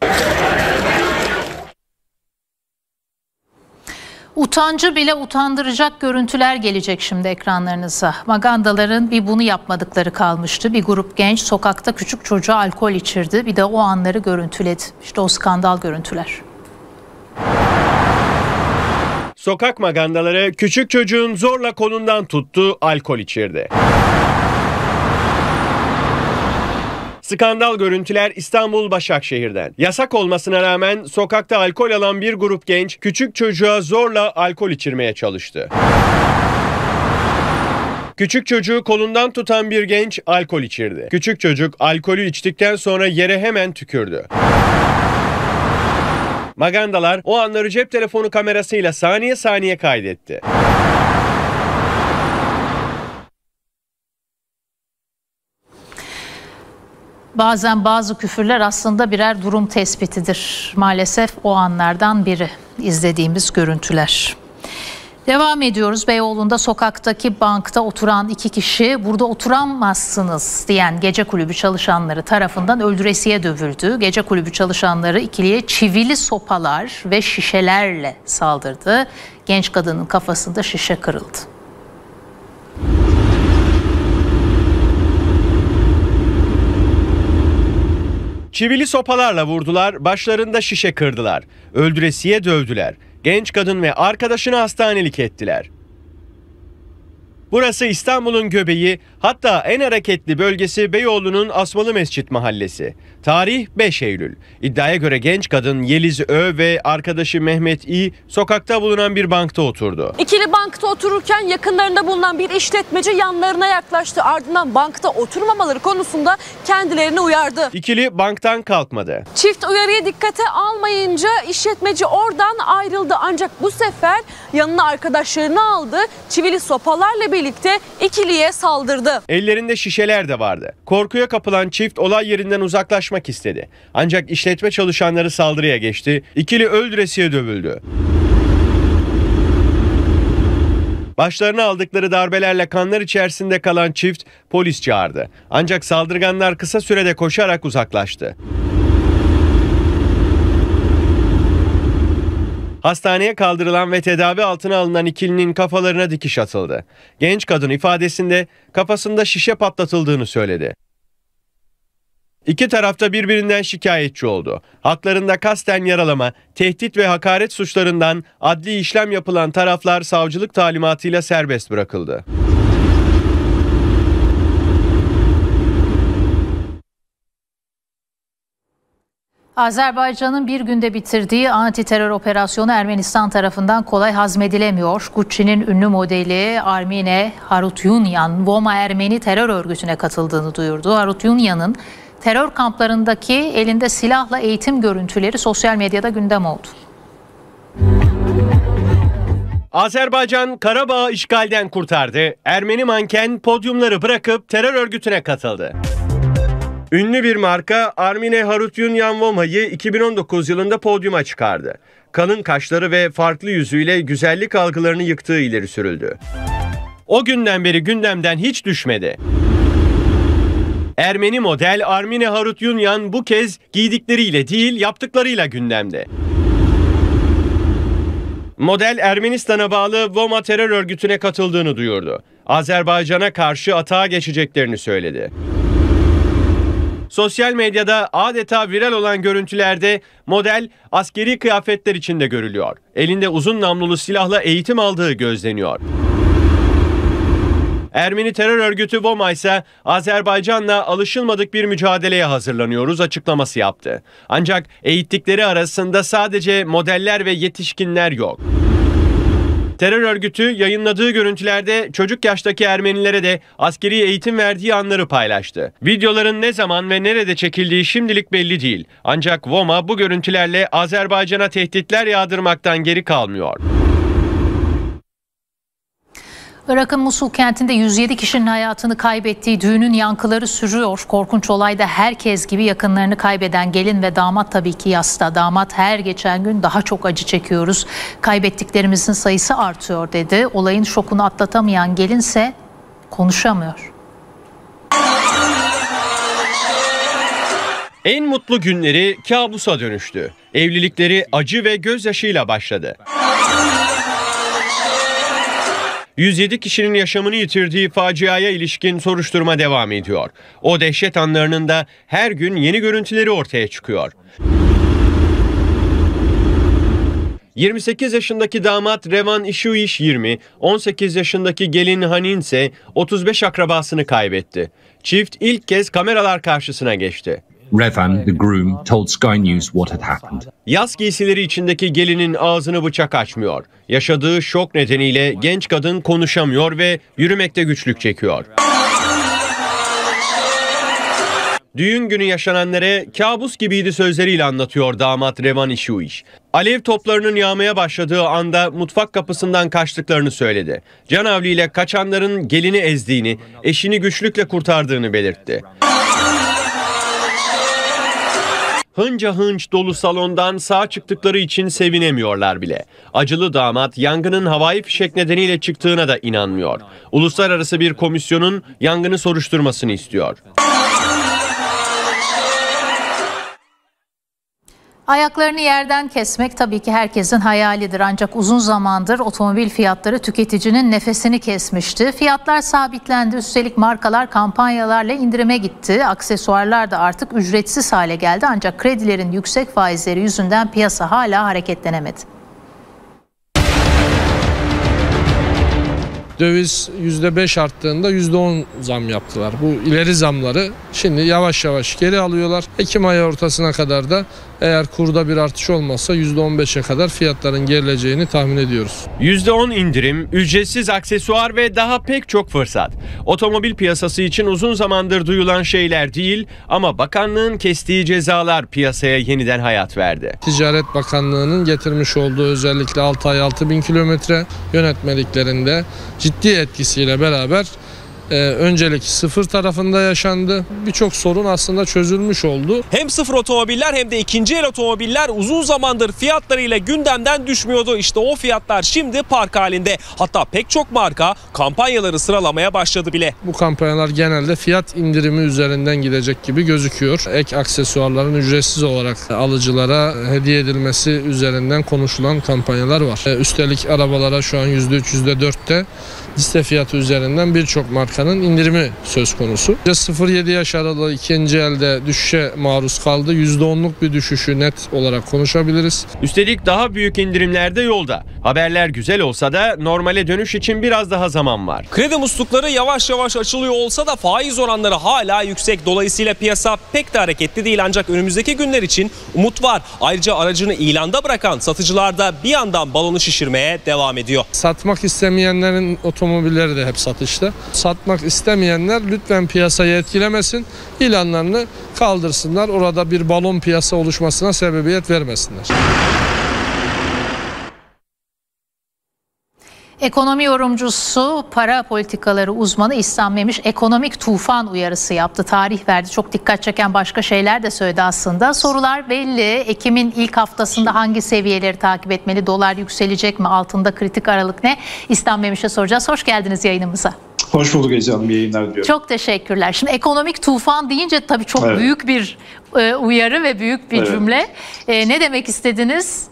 Utancı bile utandıracak görüntüler gelecek şimdi ekranlarınıza. Magandaların bir bunu yapmadıkları kalmıştı. Bir grup genç sokakta küçük çocuğa alkol içirdi. Bir de o anları görüntüledi. İşte o skandal görüntüler. Sokak magandaları küçük çocuğun zorla kolundan tuttu, alkol içirdi. Skandal görüntüler İstanbul Başakşehir'den. Yasak olmasına rağmen sokakta alkol alan bir grup genç küçük çocuğa zorla alkol içirmeye çalıştı. Küçük çocuğu kolundan tutan bir genç alkol içirdi. Küçük çocuk alkolü içtikten sonra yere hemen tükürdü. Magandalar o anları cep telefonu kamerasıyla saniye saniye kaydetti. Bazen bazı küfürler aslında birer durum tespitidir. Maalesef o anlardan biri izlediğimiz görüntüler. Devam ediyoruz. Beyoğlu'nda sokaktaki bankta oturan iki kişi burada oturamazsınız diyen gece kulübü çalışanları tarafından öldüresiye dövüldü. Gece kulübü çalışanları ikiliye çivili sopalar ve şişelerle saldırdı. Genç kadının kafasında şişe kırıldı. Çivili sopalarla vurdular, başlarında şişe kırdılar. Öldüresiye dövdüler. Genç kadın ve arkadaşını hastanelik ettiler. Burası İstanbul'un göbeği, hatta en hareketli bölgesi Beyoğlu'nun Asmalı Mescit Mahallesi. Tarih beş Eylül. İddiaya göre genç kadın Yeliz Ö ve arkadaşı Mehmet İ sokakta bulunan bir bankta oturdu. İkili bankta otururken yakınlarında bulunan bir işletmeci yanlarına yaklaştı. Ardından bankta oturmamaları konusunda kendilerini uyardı. İkili banktan kalkmadı. Çift uyarıya dikkate almayınca işletmeci oradan ayrıldı. Ancak bu sefer yanına arkadaşlarını aldı. Çivili sopalarla birlikte ikiliye saldırdı. Ellerinde şişeler de vardı. Korkuya kapılan çift olay yerinden uzaklaşmak istedi. Ancak işletme çalışanları saldırıya geçti. İkili öldüresiye dövüldü. Başlarına aldıkları darbelerle kanlar içerisinde kalan çift polis çağırdı. Ancak saldırganlar kısa sürede koşarak uzaklaştı. Hastaneye kaldırılan ve tedavi altına alınan ikilinin kafalarına dikiş atıldı. Genç kadın ifadesinde kafasında şişe patlatıldığını söyledi. İki tarafta birbirinden şikayetçi oldu. Haklarında kasten yaralama, tehdit ve hakaret suçlarından adli işlem yapılan taraflar savcılık talimatıyla serbest bırakıldı. Azerbaycan'ın bir günde bitirdiği anti terör operasyonu Ermenistan tarafından kolay hazmedilemiyor. Gucci'nin ünlü modeli Armine Harutyunyan, Voma Ermeni terör örgütüne katıldığını duyurdu. Harutyunyan'ın terör kamplarındaki elinde silahla eğitim görüntüleri sosyal medyada gündem oldu. Azerbaycan Karabağ'ı işgalden kurtardı. Ermeni manken podyumları bırakıp terör örgütüne katıldı. Ünlü bir marka Armine Harutyunyan Voma'yı iki bin on dokuz yılında podyuma çıkardı. Kalın kaşları ve farklı yüzüyle güzellik algılarını yıktığı ileri sürüldü. O günden beri gündemden hiç düşmedi. Ermeni model Armine Harutyunyan bu kez giydikleriyle değil yaptıklarıyla gündemde. Model Ermenistan'a bağlı Voma terör örgütüne katıldığını duyurdu. Azerbaycan'a karşı atağa geçeceklerini söyledi. Sosyal medyada adeta viral olan görüntülerde model askeri kıyafetler içinde görülüyor. Elinde uzun namlulu silahla eğitim aldığı gözleniyor. Ermeni terör örgütü Voma ise Azerbaycan'la alışılmadık bir mücadeleye hazırlanıyoruz açıklaması yaptı. Ancak eğittikleri arasında sadece modeller ve yetişkinler yok. Terör örgütü yayınladığı görüntülerde çocuk yaştaki Ermenilere de askeri eğitim verdiği anları paylaştı. Videoların ne zaman ve nerede çekildiği şimdilik belli değil. Ancak Voma bu görüntülerle Azerbaycan'a tehditler yağdırmaktan geri kalmıyor. Irak'ın Musul kentinde yüz yedi kişinin hayatını kaybettiği düğünün yankıları sürüyor. Korkunç olayda herkes gibi yakınlarını kaybeden gelin ve damat tabii ki yasta. Damat her geçen gün daha çok acı çekiyoruz. Kaybettiklerimizin sayısı artıyor dedi. Olayın şokunu atlatamayan gelinse konuşamıyor. En mutlu günleri kabusa dönüştü. Evlilikleri acı ve gözyaşıyla başladı. yüz yedi kişinin yaşamını yitirdiği faciaya ilişkin soruşturma devam ediyor. O dehşet anlarının da her gün yeni görüntüleri ortaya çıkıyor. yirmi sekiz yaşındaki damat Revan İşuiş yirmi, on sekiz yaşındaki gelin Hanin ise otuz beş akrabasını kaybetti. Çift ilk kez kameralar karşısına geçti. Revan, the groom, told Sky News what had happened. Yaz giysileri içindeki gelinin ağzını bıçak açmıyor. Yaşadığı şok nedeniyle genç kadın konuşamıyor ve yürümekte güçlük çekiyor. Düğün günü yaşananlara kabus gibiydi sözleriyle anlatıyor damat Revan İşuiş. Alev toplarının yağmaya başladığı anda mutfak kapısından kaçtıklarını söyledi. Canavliyle kaçanların gelini ezdiğini, eşini güçlükle kurtardığını belirtti. Hınca hınç dolu salondan sağ çıktıkları için sevinemiyorlar bile. Acılı damat yangının havai fişek nedeniyle çıktığına da inanmıyor. Uluslararası bir komisyonun yangını soruşturmasını istiyor. Ayaklarını yerden kesmek tabii ki herkesin hayalidir. Ancak uzun zamandır otomobil fiyatları tüketicinin nefesini kesmişti. Fiyatlar sabitlendi. Üstelik markalar kampanyalarla indirime gitti. Aksesuarlar da artık ücretsiz hale geldi. Ancak kredilerin yüksek faizleri yüzünden piyasa hala hareketlenemedi. Döviz yüzde beş arttığında yüzde on zam yaptılar. Bu ileri zamları şimdi yavaş yavaş geri alıyorlar. Ekim ayı ortasına kadar da eğer kurda bir artış olmazsa yüzde on beşe kadar fiyatların gerileceğini tahmin ediyoruz. yüzde on indirim, ücretsiz aksesuar ve daha pek çok fırsat. Otomobil piyasası için uzun zamandır duyulan şeyler değil ama bakanlığın kestiği cezalar piyasaya yeniden hayat verdi. Ticaret Bakanlığı'nın getirmiş olduğu özellikle altı ay altı bin kilometre yönetmeliklerinde ciddi etkisiyle beraber Ee, öncelik sıfır tarafında yaşandı. Birçok sorun aslında çözülmüş oldu. Hem sıfır otomobiller hem de ikinci el otomobiller uzun zamandır fiyatlarıyla gündemden düşmüyordu. İşte o fiyatlar şimdi park halinde. Hatta pek çok marka kampanyaları sıralamaya başladı bile. Bu kampanyalar genelde fiyat indirimi üzerinden gidecek gibi gözüküyor. Ek aksesuarların ücretsiz olarak alıcılara hediye edilmesi üzerinden konuşulan kampanyalar var. Ee, üstelik arabalara şu an yüzde üç, yüzde dörtte liste fiyatı üzerinden birçok markanın indirimi söz konusu. sıfır yedi yaş aralığı ikinci elde düşüşe maruz kaldı. yüzde onluk bir düşüşü net olarak konuşabiliriz. Üstelik daha büyük indirimler de yolda. Haberler güzel olsa da normale dönüş için biraz daha zaman var. Kredi muslukları yavaş yavaş açılıyor olsa da faiz oranları hala yüksek. Dolayısıyla piyasa pek de hareketli değil, ancak önümüzdeki günler için umut var. Ayrıca aracını ilanda bırakan satıcılar da bir yandan balonu şişirmeye devam ediyor. Satmak istemeyenlerin otomobilleri de hep satışta. Satmak istemeyenler lütfen piyasayı etkilemesin, ilanlarını kaldırsınlar. Orada bir balon piyasa oluşmasına sebebiyet vermesinler. Ekonomi yorumcusu, para politikaları uzmanı İhsan Memiş ekonomik tufan uyarısı yaptı. Tarih verdi. Çok dikkat çeken başka şeyler de söyledi aslında. Sorular belli. Ekim'in ilk haftasında hangi seviyeleri takip etmeli? Dolar yükselecek mi? Altında kritik aralık ne? İhsan Memiş'e soracağız. Hoş geldiniz yayınımıza. Hoş bulduk Ece Hanım. İyi yayınlar diliyorum. Çok teşekkürler. Şimdi ekonomik tufan deyince tabii çok evet. büyük bir e, uyarı ve büyük bir evet. cümle. E, ne demek istediniz?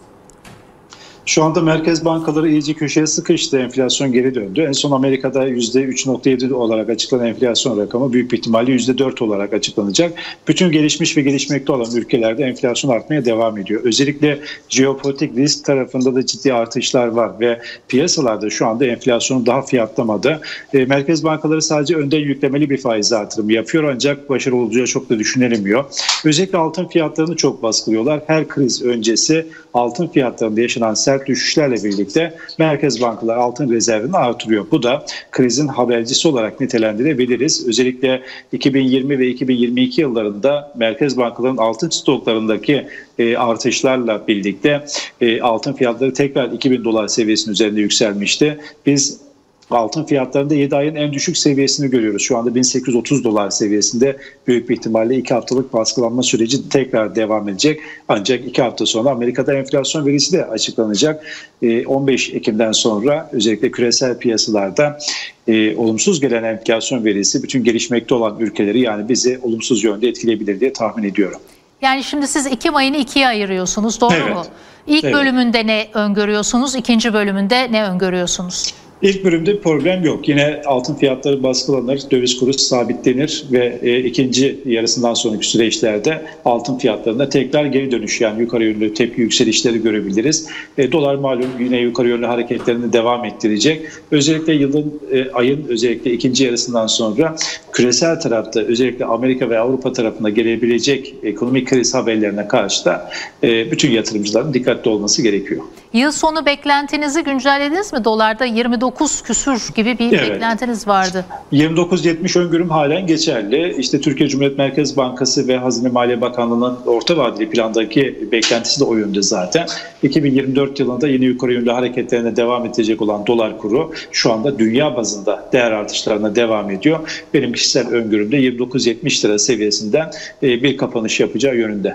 Şu anda merkez bankaları iyice köşeye sıkıştı. Enflasyon geri döndü. En son Amerika'da yüzde üç nokta yedi olarak açıklanan enflasyon rakamı büyük bir ihtimalle yüzde dört olarak açıklanacak. Bütün gelişmiş ve gelişmekte olan ülkelerde enflasyon artmaya devam ediyor. Özellikle jeopolitik risk tarafında da ciddi artışlar var ve piyasalarda şu anda enflasyonu daha fiyatlamadı. E, merkez bankaları sadece önden yüklemeli bir faiz artırımı yapıyor, ancak başarılı olacağı çok da düşünülemiyor. Özellikle altın fiyatlarını çok baskılıyorlar. Her kriz öncesi altın fiyatlarında yaşanan sert düşüşlerle birlikte merkez bankalar altın rezervini artırıyor. Bu da krizin habercisi olarak nitelendirebiliriz. Özellikle iki bin yirmi ve iki bin yirmi iki yıllarında merkez bankaların altın stoklarındaki e, artışlarla birlikte e, altın fiyatları tekrar iki bin dolar seviyesinin üzerinde yükselmişti. Biz altın fiyatlarında yedi ayın en düşük seviyesini görüyoruz. Şu anda bin sekiz yüz otuz dolar seviyesinde, büyük bir ihtimalle iki haftalık baskılanma süreci tekrar devam edecek. Ancak iki hafta sonra Amerika'da enflasyon verisi de açıklanacak. on beş Ekim'den sonra özellikle küresel piyasalarda e, olumsuz gelen enflasyon verisi bütün gelişmekte olan ülkeleri, yani bizi olumsuz yönde etkileyebilir diye tahmin ediyorum. Yani şimdi siz Ekim ayını ikiye ayırıyorsunuz, doğru evet. mu? İlk evet. bölümünde ne öngörüyorsunuz, ikinci bölümünde ne öngörüyorsunuz? İlk bölümde problem yok. Yine altın fiyatları baskılanır, döviz kuru sabitlenir ve e, ikinci yarısından sonraki süreçlerde altın fiyatlarında tekrar geri dönüş, yani yukarı yönlü tepki yükselişleri görebiliriz. E, dolar malum yine yukarı yönlü hareketlerini devam ettirecek. Özellikle yılın, e, ayın özellikle ikinci yarısından sonra küresel tarafta, özellikle Amerika ve Avrupa tarafına gelebilecek ekonomik kriz haberlerine karşı da e, bütün yatırımcıların dikkatli olması gerekiyor. Yıl sonu beklentinizi güncellediniz mi? Dolarda yirmi dokuz küsür gibi bir evet. beklentiniz vardı. yirmi dokuz yetmiş öngörüm halen geçerli. İşte Türkiye Cumhuriyet Merkez Bankası ve Hazine Maliye Bakanlığı'nın orta vadeli plandaki beklentisi de o yönde zaten. iki bin yirmi dört yılında yine yukarı yönlü hareketlerine devam edecek olan dolar kuru şu anda dünya bazında değer artışlarına devam ediyor. Benim kişisel öngörümde yirmi dokuz yetmiş lira seviyesinden bir kapanış yapacağı yönünde.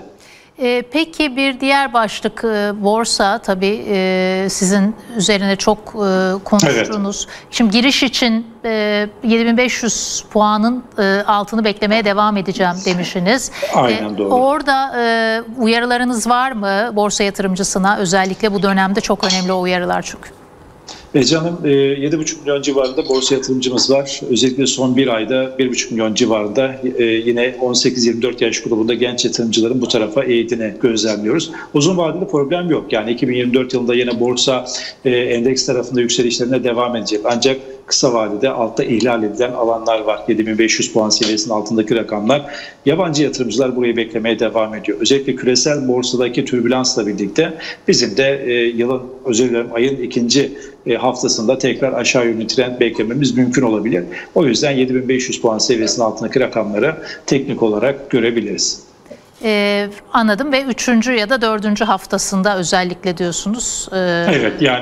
Peki bir diğer başlık borsa, tabii sizin üzerine çok konuştuğunuz. Evet. Şimdi giriş için yedi bin beş yüz puanın altını beklemeye devam edeceğim demişsiniz. Aynen doğru. Orada uyarılarınız var mı borsa yatırımcısına? Özellikle bu dönemde çok önemli o uyarılar çünkü. Ece Hanım, yedi buçuk milyon civarında borsa yatırımcımız var. Özellikle son bir ayda bir buçuk milyon civarında yine on sekiz yirmi dört yaş grubunda genç yatırımcıların bu tarafa eğildiğini gözlemliyoruz. Uzun vadeli problem yok. Yani iki bin yirmi dört yılında yine borsa endeks tarafında yükselişlerine devam edecek. Ancak kısa vadede altta ihlal edilen alanlar var. yedi bin beş yüz puan seviyesinin altındaki rakamlar. Yabancı yatırımcılar burayı beklemeye devam ediyor. Özellikle küresel borsadaki türbülansla birlikte bizim de e, yılın, özür dilerim, ayın ikinci e, haftasında tekrar aşağı yönlü trend beklememiz mümkün olabilir. O yüzden yedi bin beş yüz puan seviyesinin altındaki rakamları teknik olarak görebiliriz. Ee, anladım ve üçüncü ya da dördüncü haftasında özellikle diyorsunuz. Ee... Evet, yani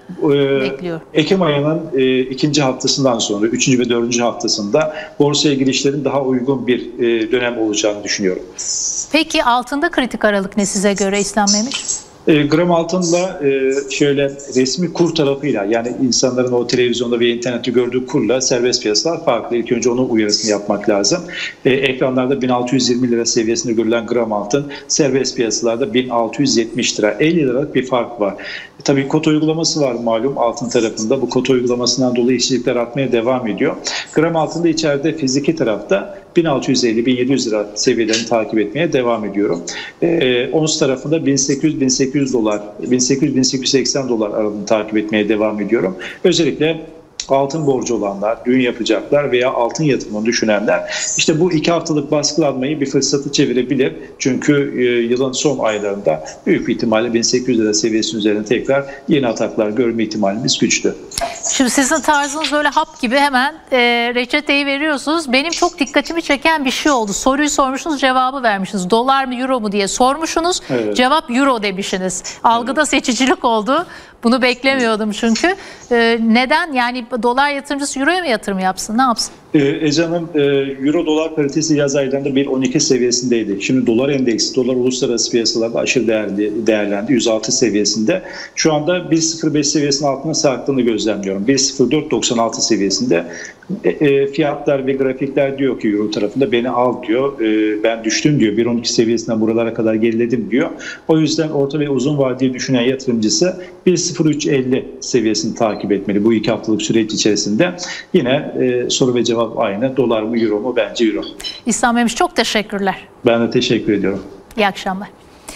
bekliyor. Ekim ayının e, ikinci haftasından sonra, üçüncü ve dördüncü haftasında borsaya girişlerin daha uygun bir e, dönem olacağını düşünüyorum. Peki altında kritik aralık ne size göre İslam Memiş? E, gram altınla e, şöyle resmi kur tarafıyla, yani insanların o televizyonda ve internette gördüğü kurla serbest piyasalar farklı. İlk önce onun uyarısını yapmak lazım. E, ekranlarda bin altı yüz yirmi lira seviyesinde görülen gram altın serbest piyasalarda bin altı yüz yetmiş lira. elli liralık bir fark var. E, tabii kota uygulaması var malum altın tarafında. Bu kota uygulamasından dolayı işçilikler artmaya devam ediyor. Gram altında içeride fiziki tarafta bin altı yüz elli bin yedi yüz lira seviyelerini takip etmeye devam ediyorum. E, ons tarafında bin sekiz yüz bin sekiz yüz dolar, bin sekiz yüz bin sekiz yüz seksen dolar aralığını takip etmeye devam ediyorum. Özellikle altın borcu olanlar, düğün yapacaklar veya altın yatırımını düşünenler işte bu iki haftalık baskılanmayı bir fırsatı çevirebilir. Çünkü e, yılın son aylarında büyük bir ihtimalle bin sekiz yüz lira seviyesinin üzerine tekrar yeni ataklar görme ihtimalimiz güçlü. Şimdi sizin tarzınız öyle hap gibi hemen e, reçeteyi veriyorsunuz. Benim çok dikkatimi çeken bir şey oldu. Soruyu sormuşsunuz, cevabı vermişsiniz. Dolar mı euro mu diye sormuşsunuz. Evet. Cevap euro demişsiniz. Algıda evet. seçicilik oldu. Bunu beklemiyordum çünkü. E, neden? Yani dolar yatırımcısı euroya mı yatırım yapsın? Ne yapsın? Ee, Ece Hanım, e, euro dolar paritesi yaz aylarında bir on iki seviyesindeydi. Şimdi dolar endeksi, dolar uluslararası piyasalarda aşırı değerli, değerlendi. yüz altı seviyesinde. Şu anda bir nokta sıfır beş seviyesinin altına sarktığını gözlemliyorum. bir nokta sıfır dört doksan altı seviyesinde. E, e, fiyatlar ve grafikler diyor ki euro tarafında beni al diyor. E, ben düştüm diyor. bir nokta on iki seviyesinden buralara kadar geriledim diyor. O yüzden orta ve uzun vadeli düşünen yatırımcısı bir nokta sıfır üç elli seviyesini takip etmeli. Bu iki haftalık süreç içerisinde yine e, soru ve cevap aynı. Dolar mı euro mu? Bence euro. İslam Memiş, çok teşekkürler. Ben de teşekkür ediyorum. İyi akşamlar.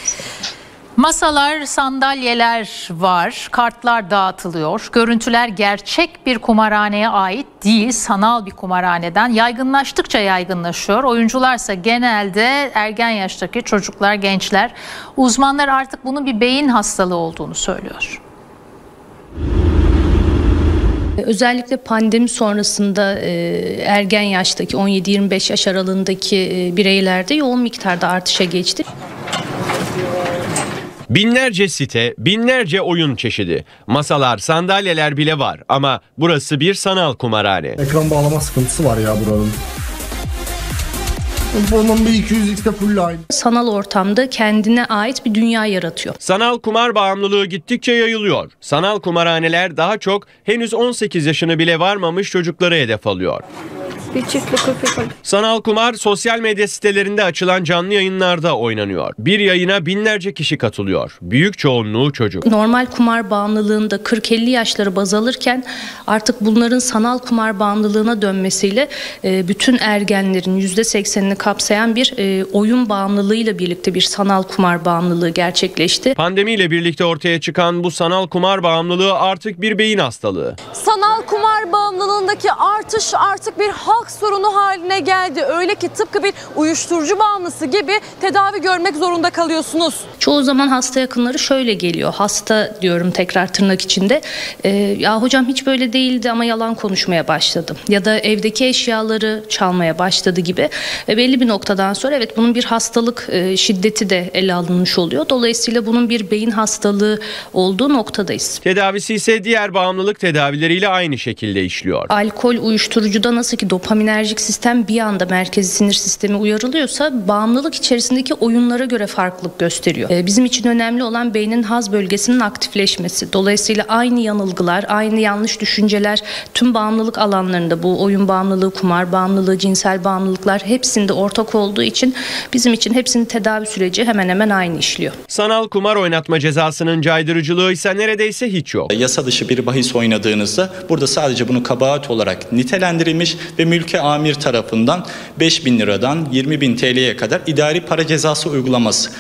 Masalar, sandalyeler var, kartlar dağıtılıyor. Görüntüler gerçek bir kumarhaneye ait değil, sanal bir kumarhaneden yaygınlaştıkça yaygınlaşıyor. Oyuncularsa genelde ergen yaştaki çocuklar, gençler. Uzmanlar artık bunun bir beyin hastalığı olduğunu söylüyor. Özellikle pandemi sonrasında e, ergen yaştaki on yedi yirmi beş yaş aralığındaki e, bireylerde yoğun miktarda artışa geçti. Binlerce site, binlerce oyun çeşidi. Masalar, sandalyeler bile var ama burası bir sanal kumarhane. Ekran bağlama sıkıntısı var ya buranın. Bunun bir iki yüz x'te full line. Sanal ortamda kendine ait bir dünya yaratıyor. Sanal kumar bağımlılığı gittikçe yayılıyor. Sanal kumarhaneler daha çok henüz on sekiz yaşını bile varmamış çocukları hedef alıyor. Sanal kumar sosyal medya sitelerinde açılan canlı yayınlarda oynanıyor. Bir yayına binlerce kişi katılıyor. Büyük çoğunluğu çocuk. Normal kumar bağımlılığında kırk elli yaşları baz alırken artık bunların sanal kumar bağımlılığına dönmesiyle bütün ergenlerin yüzde seksenini kapsayan bir oyun bağımlılığıyla birlikte bir sanal kumar bağımlılığı gerçekleşti. Pandemiyle birlikte ortaya çıkan bu sanal kumar bağımlılığı artık bir beyin hastalığı. Sanal kumar bağımlılığındaki artış artık bir halk sorunu haline geldi. Öyle ki tıpkı bir uyuşturucu bağımlısı gibi tedavi görmek zorunda kalıyorsunuz. Çoğu zaman hasta yakınları şöyle geliyor. Hasta diyorum tekrar tırnak içinde. E, ya hocam hiç böyle değildi ama yalan konuşmaya başladım. Ya da evdeki eşyaları çalmaya başladı gibi. E, belli bir noktadan sonra evet bunun bir hastalık e, şiddeti de ele alınmış oluyor. Dolayısıyla bunun bir beyin hastalığı olduğu noktadayız. Tedavisi ise diğer bağımlılık tedavileriyle aynı şekilde işliyor. Alkol, uyuşturucuda nasıl ki dopaminerjik sistem bir anda merkezi sinir sistemi uyarılıyorsa bağımlılık içerisindeki oyunlara göre farklılık gösteriyor. Ee, bizim için önemli olan beynin haz bölgesinin aktifleşmesi. Dolayısıyla aynı yanılgılar, aynı yanlış düşünceler tüm bağımlılık alanlarında, bu oyun bağımlılığı, kumar bağımlılığı, cinsel bağımlılıklar hepsinde ortak olduğu için bizim için hepsinin tedavi süreci hemen hemen aynı işliyor. Sanal kumar oynatma cezasının caydırıcılığı ise neredeyse hiç yok. Yasa dışı bir bahis oynadığınızda burada sadece bunu kabahat olarak nitelendirilmiş ve mülki amir tarafından beş bin liradan yirmi bin T L'ye kadar idari para cezası uygulaması.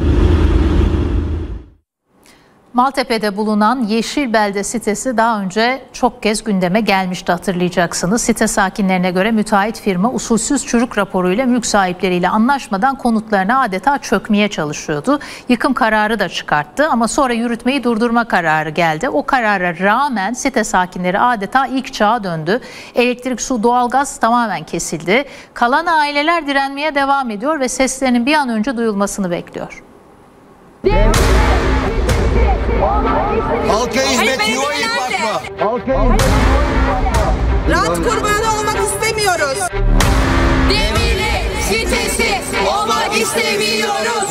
Maltepe'de bulunan Yeşilbelde sitesi daha önce çok kez gündeme gelmişti, hatırlayacaksınız. Site sakinlerine göre müteahhit firma usulsüz çürük raporuyla mülk sahipleriyle anlaşmadan konutlarına adeta çökmeye çalışıyordu. Yıkım kararı da çıkarttı ama sonra yürütmeyi durdurma kararı geldi. O karara rağmen site sakinleri adeta ilk çağa döndü. Elektrik, su, doğalgaz tamamen kesildi. Kalan aileler direnmeye devam ediyor ve seslerinin bir an önce duyulmasını bekliyor. Halka hizmet yuva yıkmak. Halka hizmet Rant kurbanı olmak istemiyoruz. Demirli sitesi olmak istemiyoruz.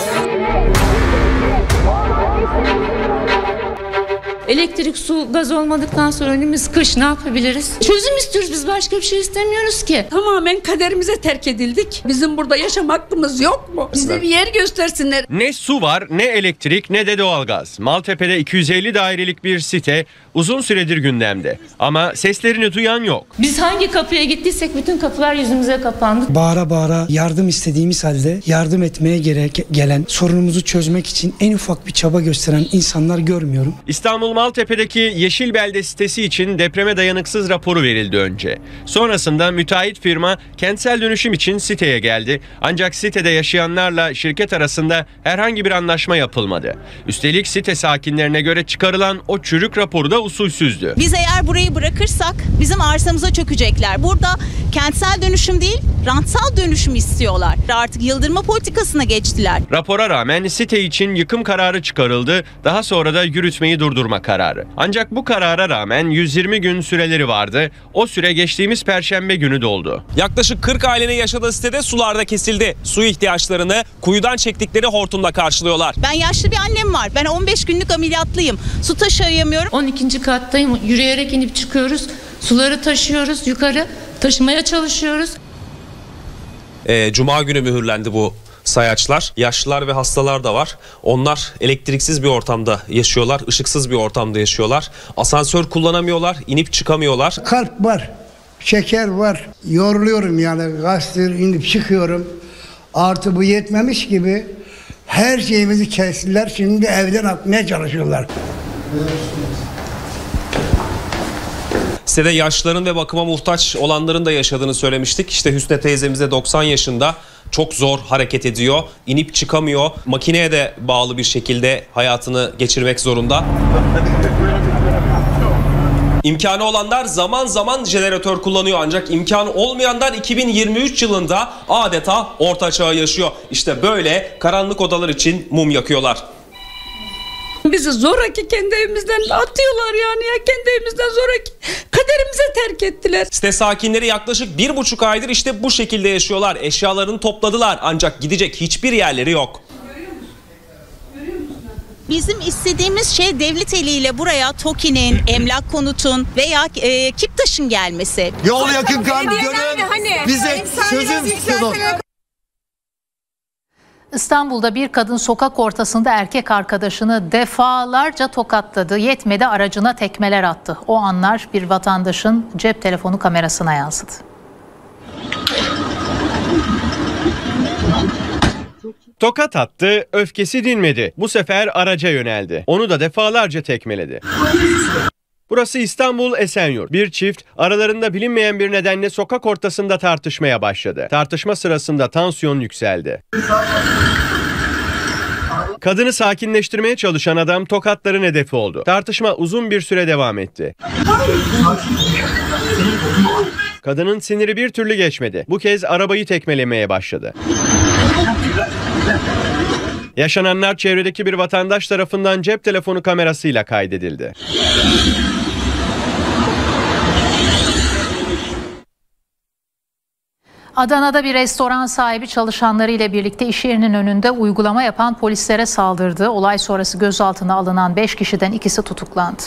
Elektrik, su, gaz olmadıktan sonra önümüz kış, ne yapabiliriz? Çözüm istiyoruz, biz başka bir şey istemiyoruz ki. Tamamen kaderimize terk edildik. Bizim burada yaşam hakkımız yok mu? Bize bir yer göstersinler. Ne su var, ne elektrik, ne de doğalgaz. Maltepe'de iki yüz elli dairelik bir site uzun süredir gündemde. Ama seslerini duyan yok. Biz hangi kapıya gittiysek bütün kapılar yüzümüze kapandı. Bağıra bağıra yardım istediğimiz halde yardım etmeye gerek gelen, sorunumuzu çözmek için en ufak bir çaba gösteren insanlar görmüyorum. İstanbul Maltepe'deki Yeşilbelde sitesi için depreme dayanıksız raporu verildi önce. Sonrasında müteahhit firma kentsel dönüşüm için siteye geldi. Ancak sitede yaşayanlarla şirket arasında herhangi bir anlaşma yapılmadı. Üstelik site sakinlerine göre çıkarılan o çürük raporu da usulsüzdü. Biz eğer burayı bırakırsak bizim arsamıza çökecekler. Burada kentsel dönüşüm değil, rantsal dönüşüm istiyorlar. Artık yıldırma politikasına geçtiler. Rapora rağmen site için yıkım kararı çıkarıldı. Daha sonra da yürütmeyi durdurma kararı. Ancak bu karara rağmen yüz yirmi gün süreleri vardı. O süre geçtiğimiz Perşembe günü doldu. Yaklaşık kırk ailenin yaşadığı sitede sular da kesildi. Su ihtiyaçlarını kuyudan çektikleri hortumla karşılıyorlar. Ben yaşlı bir annem var. Ben on beş günlük ameliyatlıyım. Su taşıyamıyorum. on ikinci kattayım. Yürüyerek inip çıkıyoruz. Suları taşıyoruz yukarı. Taşımaya çalışıyoruz. Ee, Cuma günü mühürlendi bu sayaçlar. Yaşlılar ve hastalar da var. Onlar elektriksiz bir ortamda yaşıyorlar. Işıksız bir ortamda yaşıyorlar. Asansör kullanamıyorlar. İnip çıkamıyorlar. Kalp var. Şeker var. Yoruluyorum yani. Gazete inip çıkıyorum. Artı bu yetmemiş gibi her şeyimizi kestiler. Şimdi evden atmaya çalışıyorlar. Sitede yaşlıların ve bakıma muhtaç olanların da yaşadığını söylemiştik. İşte Hüsne teyzemiz de doksan yaşında. Çok zor hareket ediyor. İnip çıkamıyor. Makineye de bağlı bir şekilde hayatını geçirmek zorunda. İmkanı olanlar zaman zaman jeneratör kullanıyor. Ancak imkanı olmayanlar iki bin yirmi üç yılında adeta orta çağı yaşıyor. İşte böyle karanlık odalar için mum yakıyorlar. Bizi zoraki kendi evimizden atıyorlar yani ya, kendi evimizden zoraki kaderimize terk ettiler. Site sakinleri yaklaşık bir buçuk aydır işte bu şekilde yaşıyorlar. Eşyalarını topladılar ancak gidecek hiçbir yerleri yok. Bizim istediğimiz şey devlet eliyle buraya TOKİ'nin, emlak konutun veya e, Kiptaş'ın gelmesi. Yol yakın kan dönün. Hani, Bize sözüm sunun. İstanbul'da bir kadın sokak ortasında erkek arkadaşını defalarca tokatladı. Yetmedi, aracına tekmeler attı. O anlar bir vatandaşın cep telefonu kamerasına yansıdı. Tokat attı, öfkesi dinmedi. Bu sefer araca yöneldi. Onu da defalarca tekmeledi. Burası İstanbul Esenyurt. Bir çift aralarında bilinmeyen bir nedenle sokak ortasında tartışmaya başladı. Tartışma sırasında tansiyon yükseldi. Kadını sakinleştirmeye çalışan adam tokatların hedefi oldu. Tartışma uzun bir süre devam etti. Kadının siniri bir türlü geçmedi. Bu kez arabayı tekmelemeye başladı. Yaşananlar çevredeki bir vatandaş tarafından cep telefonu kamerasıyla kaydedildi. Adana'da bir restoran sahibi çalışanlarıyla birlikte iş yerinin önünde uygulama yapan polislere saldırdı. Olay sonrası gözaltına alınan beş kişiden ikisi tutuklandı.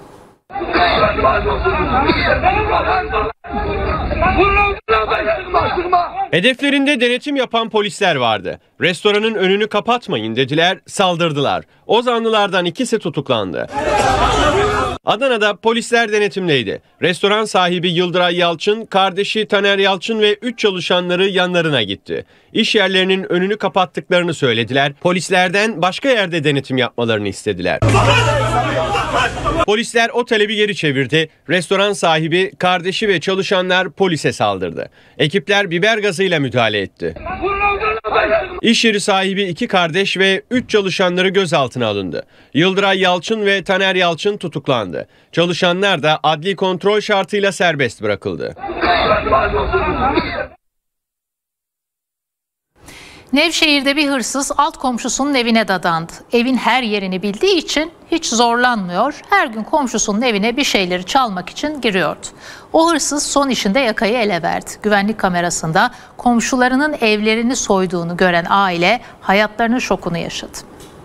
Hedeflerinde denetim yapan polisler vardı. Restoranın önünü kapatmayın dediler, saldırdılar. O zanlılardan ikisi tutuklandı. Adana'da polisler denetimdeydi. Restoran sahibi Yıldıray Yalçın, kardeşi Taner Yalçın ve üç çalışanları yanlarına gitti. İş yerlerinin önünü kapattıklarını söylediler. Polislerden başka yerde denetim yapmalarını istediler. Polisler o talebi geri çevirdi. Restoran sahibi, kardeşi ve çalışanlar polise saldırdı. Ekipler biber gazıyla müdahale etti. İş yeri sahibi iki kardeş ve üç çalışanları gözaltına alındı. Yıldıray Yalçın ve Taner Yalçın tutuklandı. Çalışanlar da adli kontrol şartıyla serbest bırakıldı. Nevşehir'de bir hırsız alt komşusunun evine dadandı. Evin her yerini bildiği için hiç zorlanmıyor. Her gün komşusunun evine bir şeyleri çalmak için giriyordu. O hırsız son işinde yakayı ele verdi. Güvenlik kamerasında komşularının evlerini soyduğunu gören aile hayatlarının şokunu yaşadı.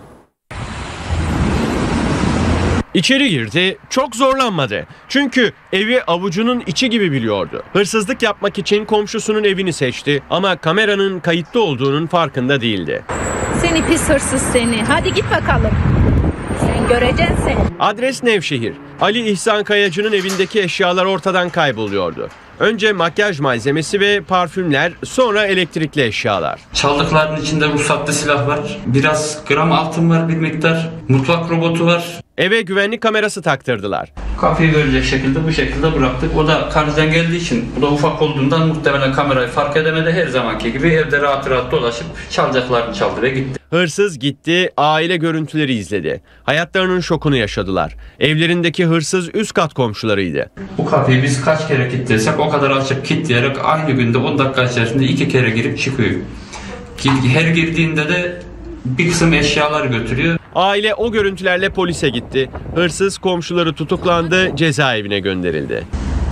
İçeri girdi, çok zorlanmadı. Çünkü evi avucunun içi gibi biliyordu. Hırsızlık yapmak için komşusunun evini seçti ama kameranın kayıtlı olduğunun farkında değildi. Seni pis hırsız seni. Hadi git bakalım. Sen göreceksin seni. Adres Nevşehir. Ali İhsan Kayacı'nın evindeki eşyalar ortadan kayboluyordu. Önce makyaj malzemesi ve parfümler, sonra elektrikli eşyalar. Çaldıklarının içinde ruhsatlı silah var. Biraz gram altın var, bir miktar. Mutfak robotu var. Eve güvenlik kamerası taktırdılar. Kapıyı görecek şekilde bu şekilde bıraktık. O da karneden geldiği için, bu da ufak olduğundan muhtemelen kamerayı fark edemedi. Her zamanki gibi evde rahat rahat dolaşıp çalacaklarını çaldı ve gitti. Hırsız gitti, aile görüntüleri izledi. Hayatlarının şokunu yaşadılar. Evlerindeki hırsız üst kat komşularıydı. Bu kapıyı biz kaç kere kilitlesek o kadar açıp kilitleyerek aynı günde on dakika içerisinde iki kere girip çıkıyor. Her girdiğinde de bir kısım eşyalar götürüyor. Aile o görüntülerle polise gitti. Hırsız komşuları tutuklandı, cezaevine gönderildi.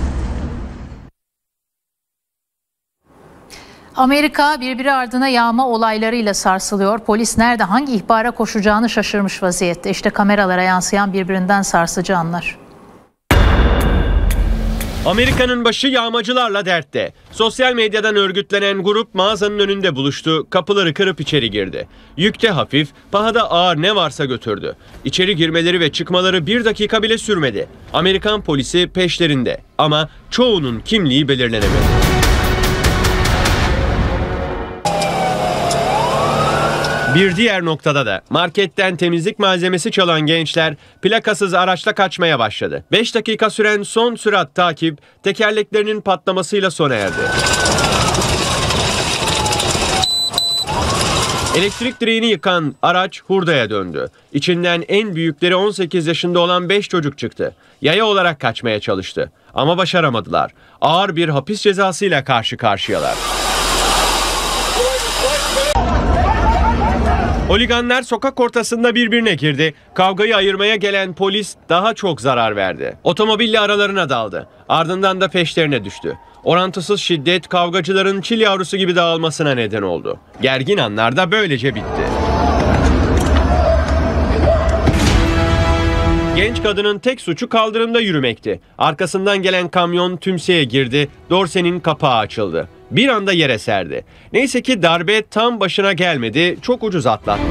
Amerika birbiri ardına yağma olaylarıyla sarsılıyor. Polis nerede hangi ihbara koşacağını şaşırmış vaziyette. İşte kameralara yansıyan birbirinden sarsıcı anlar. Amerika'nın başı yağmacılarla dertte. Sosyal medyadan örgütlenen grup mağazanın önünde buluştu, kapıları kırıp içeri girdi. Yükte hafif, pahada ağır ne varsa götürdü. İçeri girmeleri ve çıkmaları bir dakika bile sürmedi. Amerikan polisi peşlerinde ama çoğunun kimliği belirlenemedi. Bir diğer noktada da marketten temizlik malzemesi çalan gençler plakasız araçla kaçmaya başladı. beş dakika süren son sürat takip tekerleklerinin patlamasıyla sona erdi. Elektrik direğini yıkan araç hurdaya döndü. İçinden en büyükleri on sekiz yaşında olan beş çocuk çıktı. Yaya olarak kaçmaya çalıştı ama başaramadılar. Ağır bir hapis cezasıyla karşı karşıyalar. Holiganlar sokak ortasında birbirine girdi. Kavgayı ayırmaya gelen polis daha çok zarar verdi. Otomobille aralarına daldı. Ardından da peşlerine düştü. Orantısız şiddet kavgacıların çil yavrusu gibi dağılmasına neden oldu. Gergin anlar da böylece bitti. Genç kadının tek suçu kaldırımda yürümekti. Arkasından gelen kamyon tümseye girdi. Dorsenin kapağı açıldı. Bir anda yere serdi. Neyse ki darbe tam başına gelmedi, çok ucuz atlattı.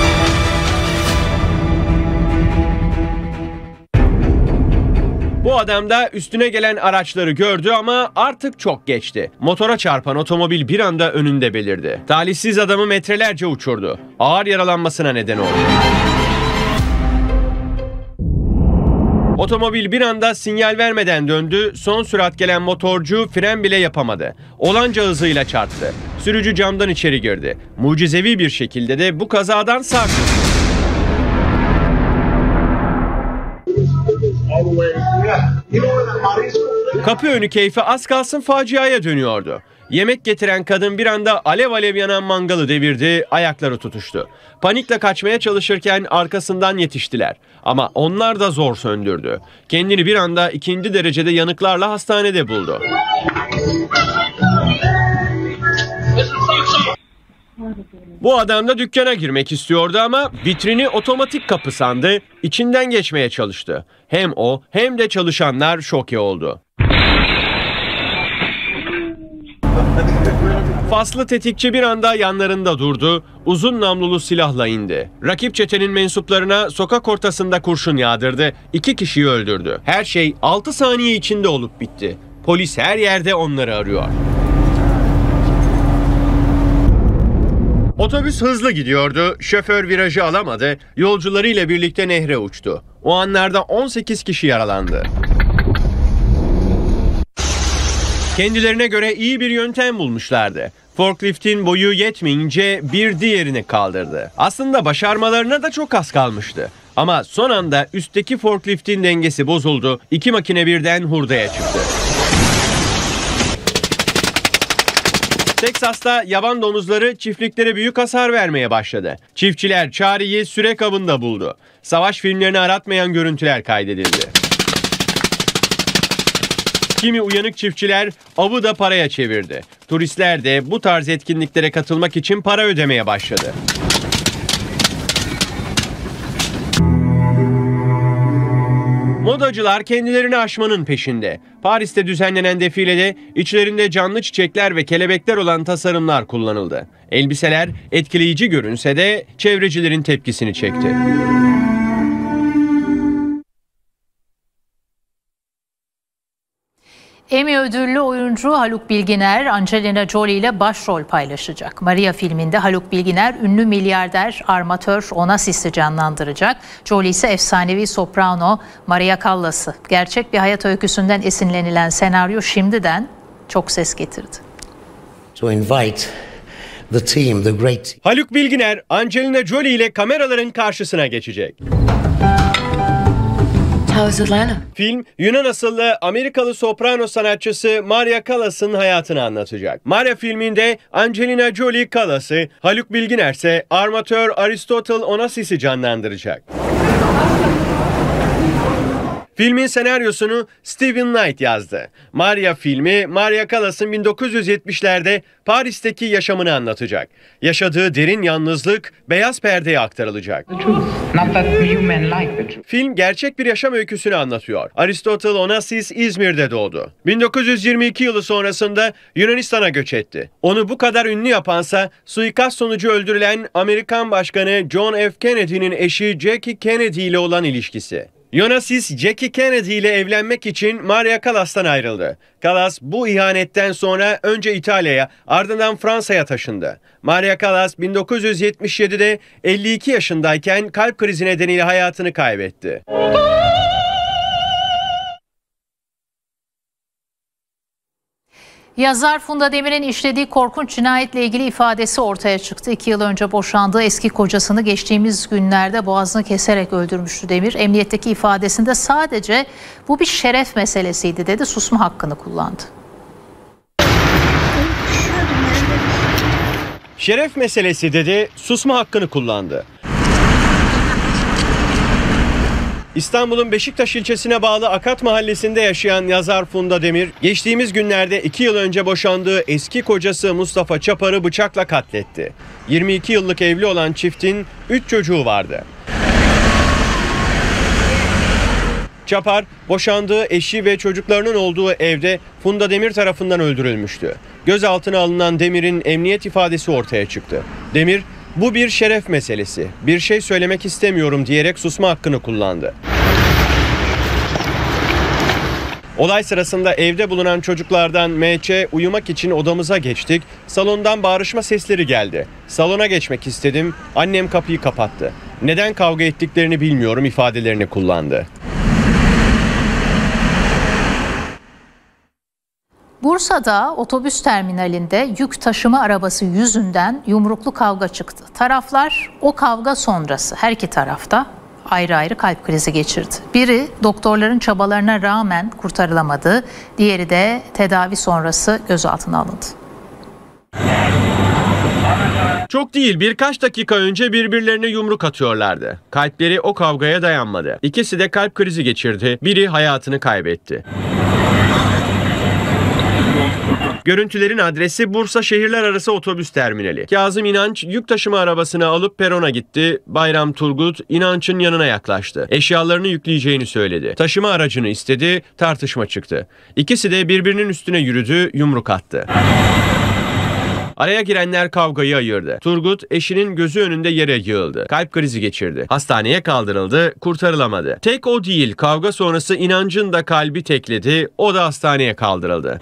Bu adam da üstüne gelen araçları gördü ama artık çok geçti. Motora çarpan otomobil bir anda önünde belirdi. Talihsiz adamı metrelerce uçurdu. Ağır yaralanmasına neden oldu. Otomobil bir anda sinyal vermeden döndü, son sürat gelen motorcu fren bile yapamadı. Olanca hızıyla çarptı. Sürücü camdan içeri girdi. Mucizevi bir şekilde de bu kazadan sağ çıktı. Kapı önü keyfi az kalsın faciaya dönüyordu. Yemek getiren kadın bir anda alev alev yanan mangalı devirdi, ayakları tutuştu. Panikle kaçmaya çalışırken arkasından yetiştiler. Ama onlar da zor söndürdü. Kendini bir anda ikinci derecede yanıklarla hastanede buldu. Bu adam da dükkana girmek istiyordu ama vitrini otomatik kapı sandı, içinden geçmeye çalıştı. Hem o hem de çalışanlar şoke oldu. Faslı tetikçi bir anda yanlarında durdu, uzun namlulu silahla indi. Rakip çetenin mensuplarına sokak ortasında kurşun yağdırdı, iki kişiyi öldürdü. Her şey altı saniye içinde olup bitti. Polis her yerde onları arıyor. Otobüs hızlı gidiyordu, şoför virajı alamadı, yolcularıyla birlikte nehre uçtu. O anlarda on sekiz kişi yaralandı. Kendilerine göre iyi bir yöntem bulmuşlardı. Forkliftin boyu yetmeyince bir diğerini kaldırdı. Aslında başarmalarına da çok az kalmıştı. Ama son anda üstteki forkliftin dengesi bozuldu. İki makine birden hurdaya çıktı. Tek Teksas'ta yaban domuzları çiftliklere büyük hasar vermeye başladı. Çiftçiler çareyi sürek avında buldu. Savaş filmlerini aratmayan görüntüler kaydedildi. Kimi uyanık çiftçiler avı da paraya çevirdi. Turistler de bu tarz etkinliklere katılmak için para ödemeye başladı. Modacılar kendilerini aşmanın peşinde. Paris'te düzenlenen defilede içlerinde canlı çiçekler ve kelebekler olan tasarımlar kullanıldı. Elbiseler etkileyici görünse de çevrecilerin tepkisini çekti. Emmy ödüllü oyuncu Haluk Bilginer, Angelina Jolie ile başrol paylaşacak. Maria filminde Haluk Bilginer ünlü milyarder armatör Onassis'i canlandıracak. Jolie ise efsanevi soprano Maria Callas'ı. Gerçek bir hayat öyküsünden esinlenilen senaryo şimdiden çok ses getirdi. To invite the team, the great... Haluk Bilginer, Angelina Jolie ile kameraların karşısına geçecek. Film, Yunan asıllı Amerikalı soprano sanatçısı Maria Callas'ın hayatını anlatacak. Maria filminde Angelina Jolie Callas'ı, Haluk Bilginer ise armatör Aristotle Onassis'i canlandıracak. Filmin senaryosunu Steven Knight yazdı. Maria filmi, Maria Callas'ın bin dokuz yüz yetmişlerde Paris'teki yaşamını anlatacak. Yaşadığı derin yalnızlık beyaz perdeye aktarılacak. Film gerçek bir yaşam öyküsünü anlatıyor. Aristotle Onassis İzmir'de doğdu. bin dokuz yüz yirmi iki yılı sonrasında Yunanistan'a göç etti. Onu bu kadar ünlü yapansa suikast sonucu öldürülen Amerikan Başkanı John F. Kennedy'nin eşi Jackie Kennedy ile olan ilişkisi. Onassis, Jackie Kennedy ile evlenmek için Maria Callas'tan ayrıldı. Callas bu ihanetten sonra önce İtalya'ya, ardından Fransa'ya taşındı. Maria Callas bin dokuz yüz yetmiş yedide elli iki yaşındayken kalp krizi nedeniyle hayatını kaybetti. Yazar Funda Demir'in işlediği korkunç cinayetle ilgili ifadesi ortaya çıktı. İki yıl önce boşandığı eski kocasını geçtiğimiz günlerde boğazını keserek öldürmüştü Demir. Emniyetteki ifadesinde sadece bu bir şeref meselesiydi dedi, susma hakkını kullandı. Şeref meselesi dedi, susma hakkını kullandı. İstanbul'un Beşiktaş ilçesine bağlı Akat mahallesinde yaşayan yazar Funda Demir, geçtiğimiz günlerde iki yıl önce boşandığı eski kocası Mustafa Çapar'ı bıçakla katletti. yirmi iki yıllık evli olan çiftin üç çocuğu vardı. Çapar, boşandığı eşi ve çocuklarının olduğu evde Funda Demir tarafından öldürülmüştü. Gözaltına alınan Demir'in emniyet ifadesi ortaya çıktı. Demir, bu bir şeref meselesi, bir şey söylemek istemiyorum diyerek susma hakkını kullandı. Olay sırasında evde bulunan çocuklardan M Ç uyumak için odamıza geçtik, salondan bağırışma sesleri geldi. Salona geçmek istedim, annem kapıyı kapattı. Neden kavga ettiklerini bilmiyorum ifadelerini kullandı. Bursa'da otobüs terminalinde yük taşıma arabası yüzünden yumruklu kavga çıktı. Taraflar o kavga sonrası her iki tarafta ayrı ayrı kalp krizi geçirdi. Biri doktorların çabalarına rağmen kurtarılamadı, diğeri de tedavi sonrası gözaltına alındı. Çok değil, birkaç dakika önce birbirlerine yumruk atıyorlardı. Kalpleri o kavgaya dayanmadı. İkisi de kalp krizi geçirdi, biri hayatını kaybetti. Görüntülerin adresi Bursa Şehirler Arası Otobüs Terminali. Kazım İnanç yük taşıma arabasını alıp perona gitti. Bayram Turgut İnanç'ın yanına yaklaştı. Eşyalarını yükleyeceğini söyledi. Taşıma aracını istedi, tartışma çıktı. İkisi de birbirinin üstüne yürüdü, yumruk attı. Araya girenler kavgayı ayırdı. Turgut eşinin gözü önünde yere yığıldı. Kalp krizi geçirdi. Hastaneye kaldırıldı, kurtarılamadı. Tek o değil, kavga sonrası İnanç'ın da kalbi tekledi, o da hastaneye kaldırıldı.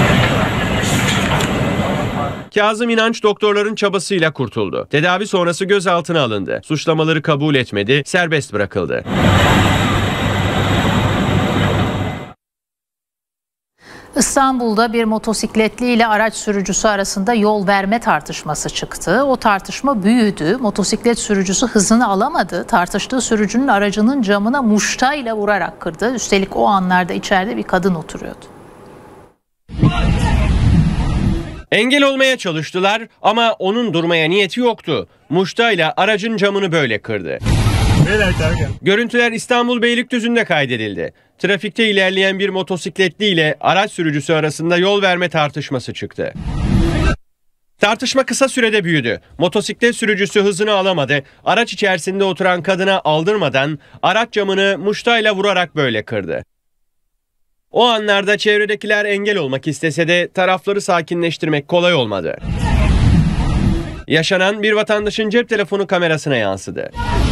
Kazım İnanç doktorların çabasıyla kurtuldu. Tedavi sonrası gözaltına alındı. Suçlamaları kabul etmedi, serbest bırakıldı. İstanbul'da bir motosikletli ile araç sürücüsü arasında yol verme tartışması çıktı. O tartışma büyüdü. Motosiklet sürücüsü hızını alamadı. Tartıştığı sürücünün aracının camına muştayla vurarak kırdı. Üstelik o anlarda içeride bir kadın oturuyordu. Engel olmaya çalıştılar ama onun durmaya niyeti yoktu. Muştayla aracın camını böyle kırdı. Görüntüler İstanbul Beylikdüzü'nde kaydedildi. Trafikte ilerleyen bir motosikletli ile araç sürücüsü arasında yol verme tartışması çıktı. Tartışma kısa sürede büyüdü. Motosiklet sürücüsü hızını alamadı. Araç içerisinde oturan kadına aldırmadan araç camını muştayla vurarak böyle kırdı. O anlarda çevredekiler engel olmak istese de tarafları sakinleştirmek kolay olmadı. Yaşanan bir vatandaşın cep telefonu kamerasına yansıdı.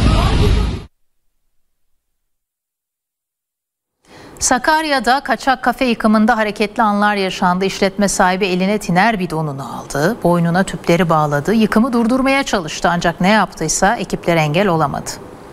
Sakarya'da kaçak kafe yıkımında hareketli anlar yaşandı. İşletme sahibi eline tiner bidonunu aldı, boynuna tüpleri bağladı, yıkımı durdurmaya çalıştı ancak ne yaptıysa ekipler engel olamadı.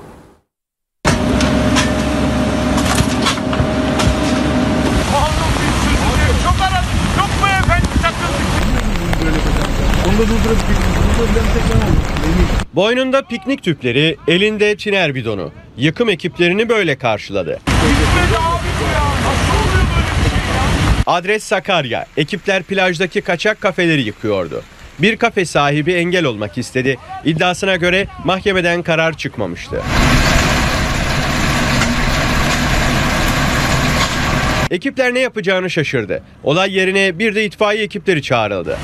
Boynunda piknik tüpleri, elinde tiner bidonu. Yıkım ekiplerini böyle karşıladı. Adres Sakarya. Ekipler plajdaki kaçak kafeleri yıkıyordu. Bir kafe sahibi engel olmak istedi. İddiasına göre mahkemeden karar çıkmamıştı. Ekipler ne yapacağını şaşırdı. Olay yerine bir de itfaiye ekipleri çağrıldı.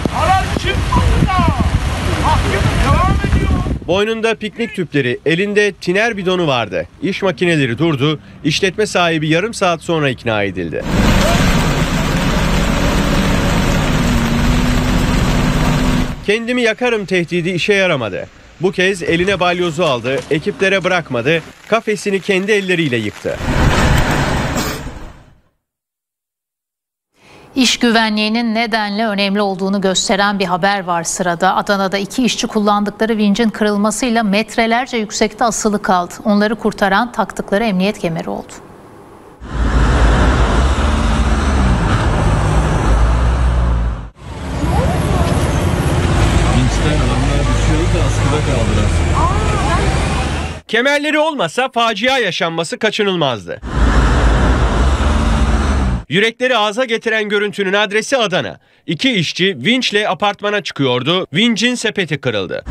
Boynunda piknik tüpleri, elinde tiner bidonu vardı. İş makineleri durdu. İşletme sahibi yarım saat sonra ikna edildi. Kendimi yakarım tehdidi işe yaramadı. Bu kez eline balyozu aldı, ekiplere bırakmadı, kafesini kendi elleriyle yıktı. İş güvenliğinin nedenle önemli olduğunu gösteren bir haber var sırada. Adana'da iki işçi kullandıkları vincin kırılmasıyla metrelerce yüksekte asılı kaldı. Onları kurtaran taktıkları emniyet kemeri oldu. Vinçten adamlar düşüyordu da askıda kaldılar. Kemerleri olmasa facia yaşanması kaçınılmazdı. Yürekleri ağza getiren görüntünün adresi Adana. İki işçi vinçle apartmana çıkıyordu. Vincin sepeti kırıldı.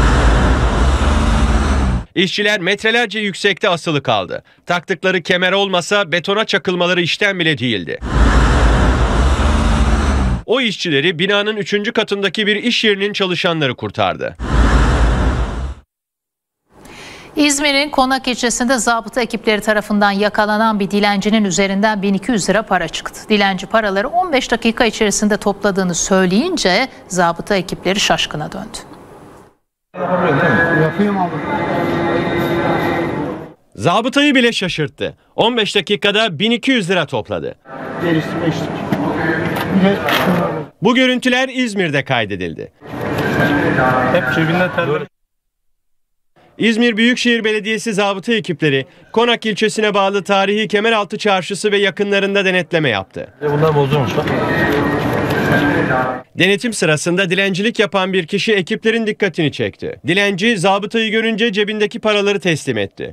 İşçiler metrelerce yüksekte asılı kaldı. Taktıkları kemer olmasa betona çakılmaları işten bile değildi. O işçileri binanın üçüncü katındaki bir iş yerinin çalışanları kurtardı. İzmir'in Konak ilçesinde zabıta ekipleri tarafından yakalanan bir dilencinin üzerinden bin iki yüz lira para çıktı. Dilenci paraları on beş dakika içerisinde topladığını söyleyince zabıta ekipleri şaşkına döndü. Zabıtayı bile şaşırttı. on beş dakikada bin iki yüz lira topladı. Bu görüntüler İzmir'de kaydedildi. Hep cebinden terör. İzmir Büyükşehir Belediyesi zabıta ekipleri Konak ilçesine bağlı tarihi Kemeraltı Çarşısı ve yakınlarında denetleme yaptı. Bunlar bozulmuş bak. Denetim sırasında dilencilik yapan bir kişi ekiplerin dikkatini çekti. Dilenci zabıtayı görünce cebindeki paraları teslim etti.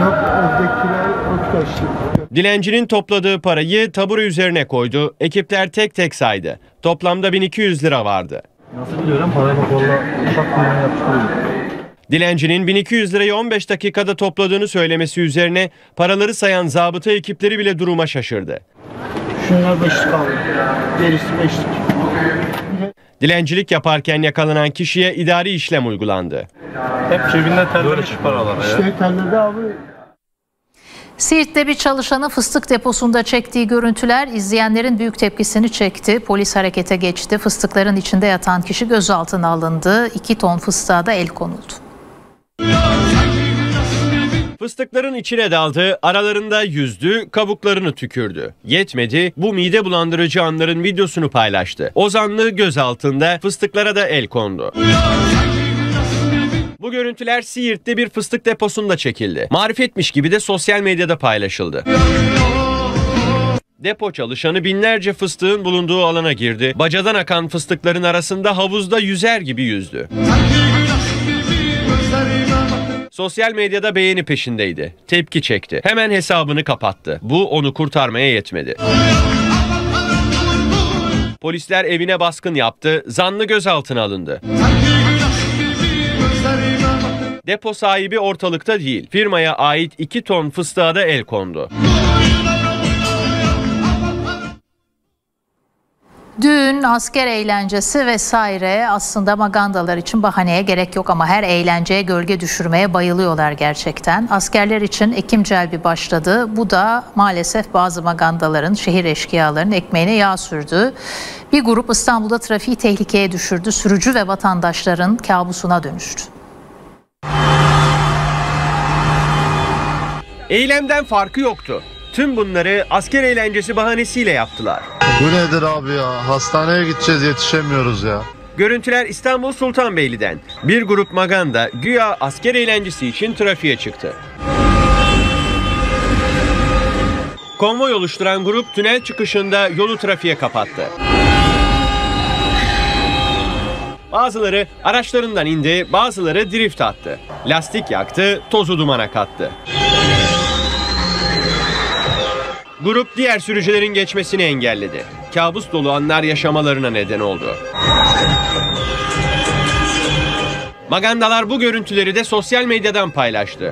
Dilencinin topladığı parayı tabure üzerine koydu. Ekipler tek tek saydı. Toplamda bin iki yüz lira vardı. Nasıl biliyorum? Parayı bak valla ufak bir yapıştırıyorum. Dilencinin bin iki yüz lirayı on beş dakikada topladığını söylemesi üzerine paraları sayan zabıta ekipleri bile duruma şaşırdı. Şunlar beşlik kaldı. Gerisi beşlik. Dilencilik yaparken yakalanan kişiye idari işlem uygulandı. Hep cebinden terörist paralar ya. İşte terörde abi. Siirt'te bir çalışanın fıstık deposunda çektiği görüntüler izleyenlerin büyük tepkisini çekti. Polis harekete geçti. Fıstıkların içinde yatan kişi gözaltına alındı. iki ton fıstığa da el konuldu. Fıstıkların içine daldı, aralarında yüzdü, kabuklarını tükürdü. Yetmedi, bu mide bulandırıcı anların videosunu paylaştı. Ozanlı gözaltında, fıstıklara da el kondu. Bu görüntüler Siirt'te bir fıstık deposunda çekildi. Marifetmiş gibi de sosyal medyada paylaşıldı. Depo çalışanı binlerce fıstığın bulunduğu alana girdi. Bacadan akan fıstıkların arasında havuzda yüzer gibi yüzdü. Sosyal medyada beğeni peşindeydi. Tepki çekti. Hemen hesabını kapattı. Bu onu kurtarmaya yetmedi. Polisler evine baskın yaptı, zanlı gözaltına alındı. Depo sahibi ortalıkta değil. Firmaya ait iki ton fıstığa da el kondu. Düğün, asker eğlencesi vesaire aslında magandalar için bahaneye gerek yok ama her eğlenceye gölge düşürmeye bayılıyorlar gerçekten. Askerler için Ekim celbi başladı. Bu da maalesef bazı magandaların, şehir eşkıyalarının ekmeğine yağ sürdü. Bir grup İstanbul'da trafiği tehlikeye düşürdü. Sürücü ve vatandaşların kabusuna dönüştü. Eylemden farkı yoktu. Tüm bunları asker eğlencesi bahanesiyle yaptılar. Bu nedir abi ya? Hastaneye gideceğiz, yetişemiyoruz ya. Görüntüler İstanbul Sultanbeyli'den. Bir grup maganda güya asker eğlencesi için trafiğe çıktı. Konvoy oluşturan grup tünel çıkışında yolu trafiğe kapattı. Bazıları araçlarından indi, bazıları drift attı. Lastik yaktı, tozu dumana kattı. Grup diğer sürücülerin geçmesini engelledi. Kabus dolu anlar yaşamalarına neden oldu. Magandalar bu görüntüleri de sosyal medyadan paylaştı.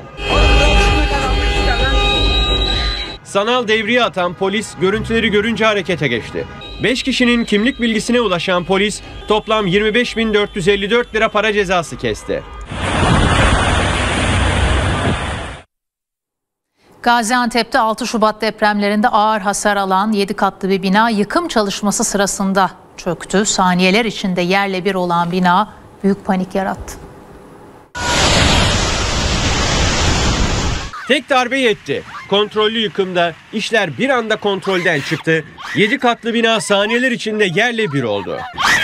Sanal devriye atan polis görüntüleri görünce harekete geçti. beş kişinin kimlik bilgisine ulaşan polis toplam yirmi beş bin dört yüz elli dört lira para cezası kesti. Gaziantep'te altı Şubat depremlerinde ağır hasar alan yedi katlı bir bina yıkım çalışması sırasında çöktü. Saniyeler içinde yerle bir olan bina büyük panik yarattı. Tek darbe yetti. Kontrollü yıkımda işler bir anda kontrolden çıktı. yedi katlı bina saniyeler içinde yerle bir oldu.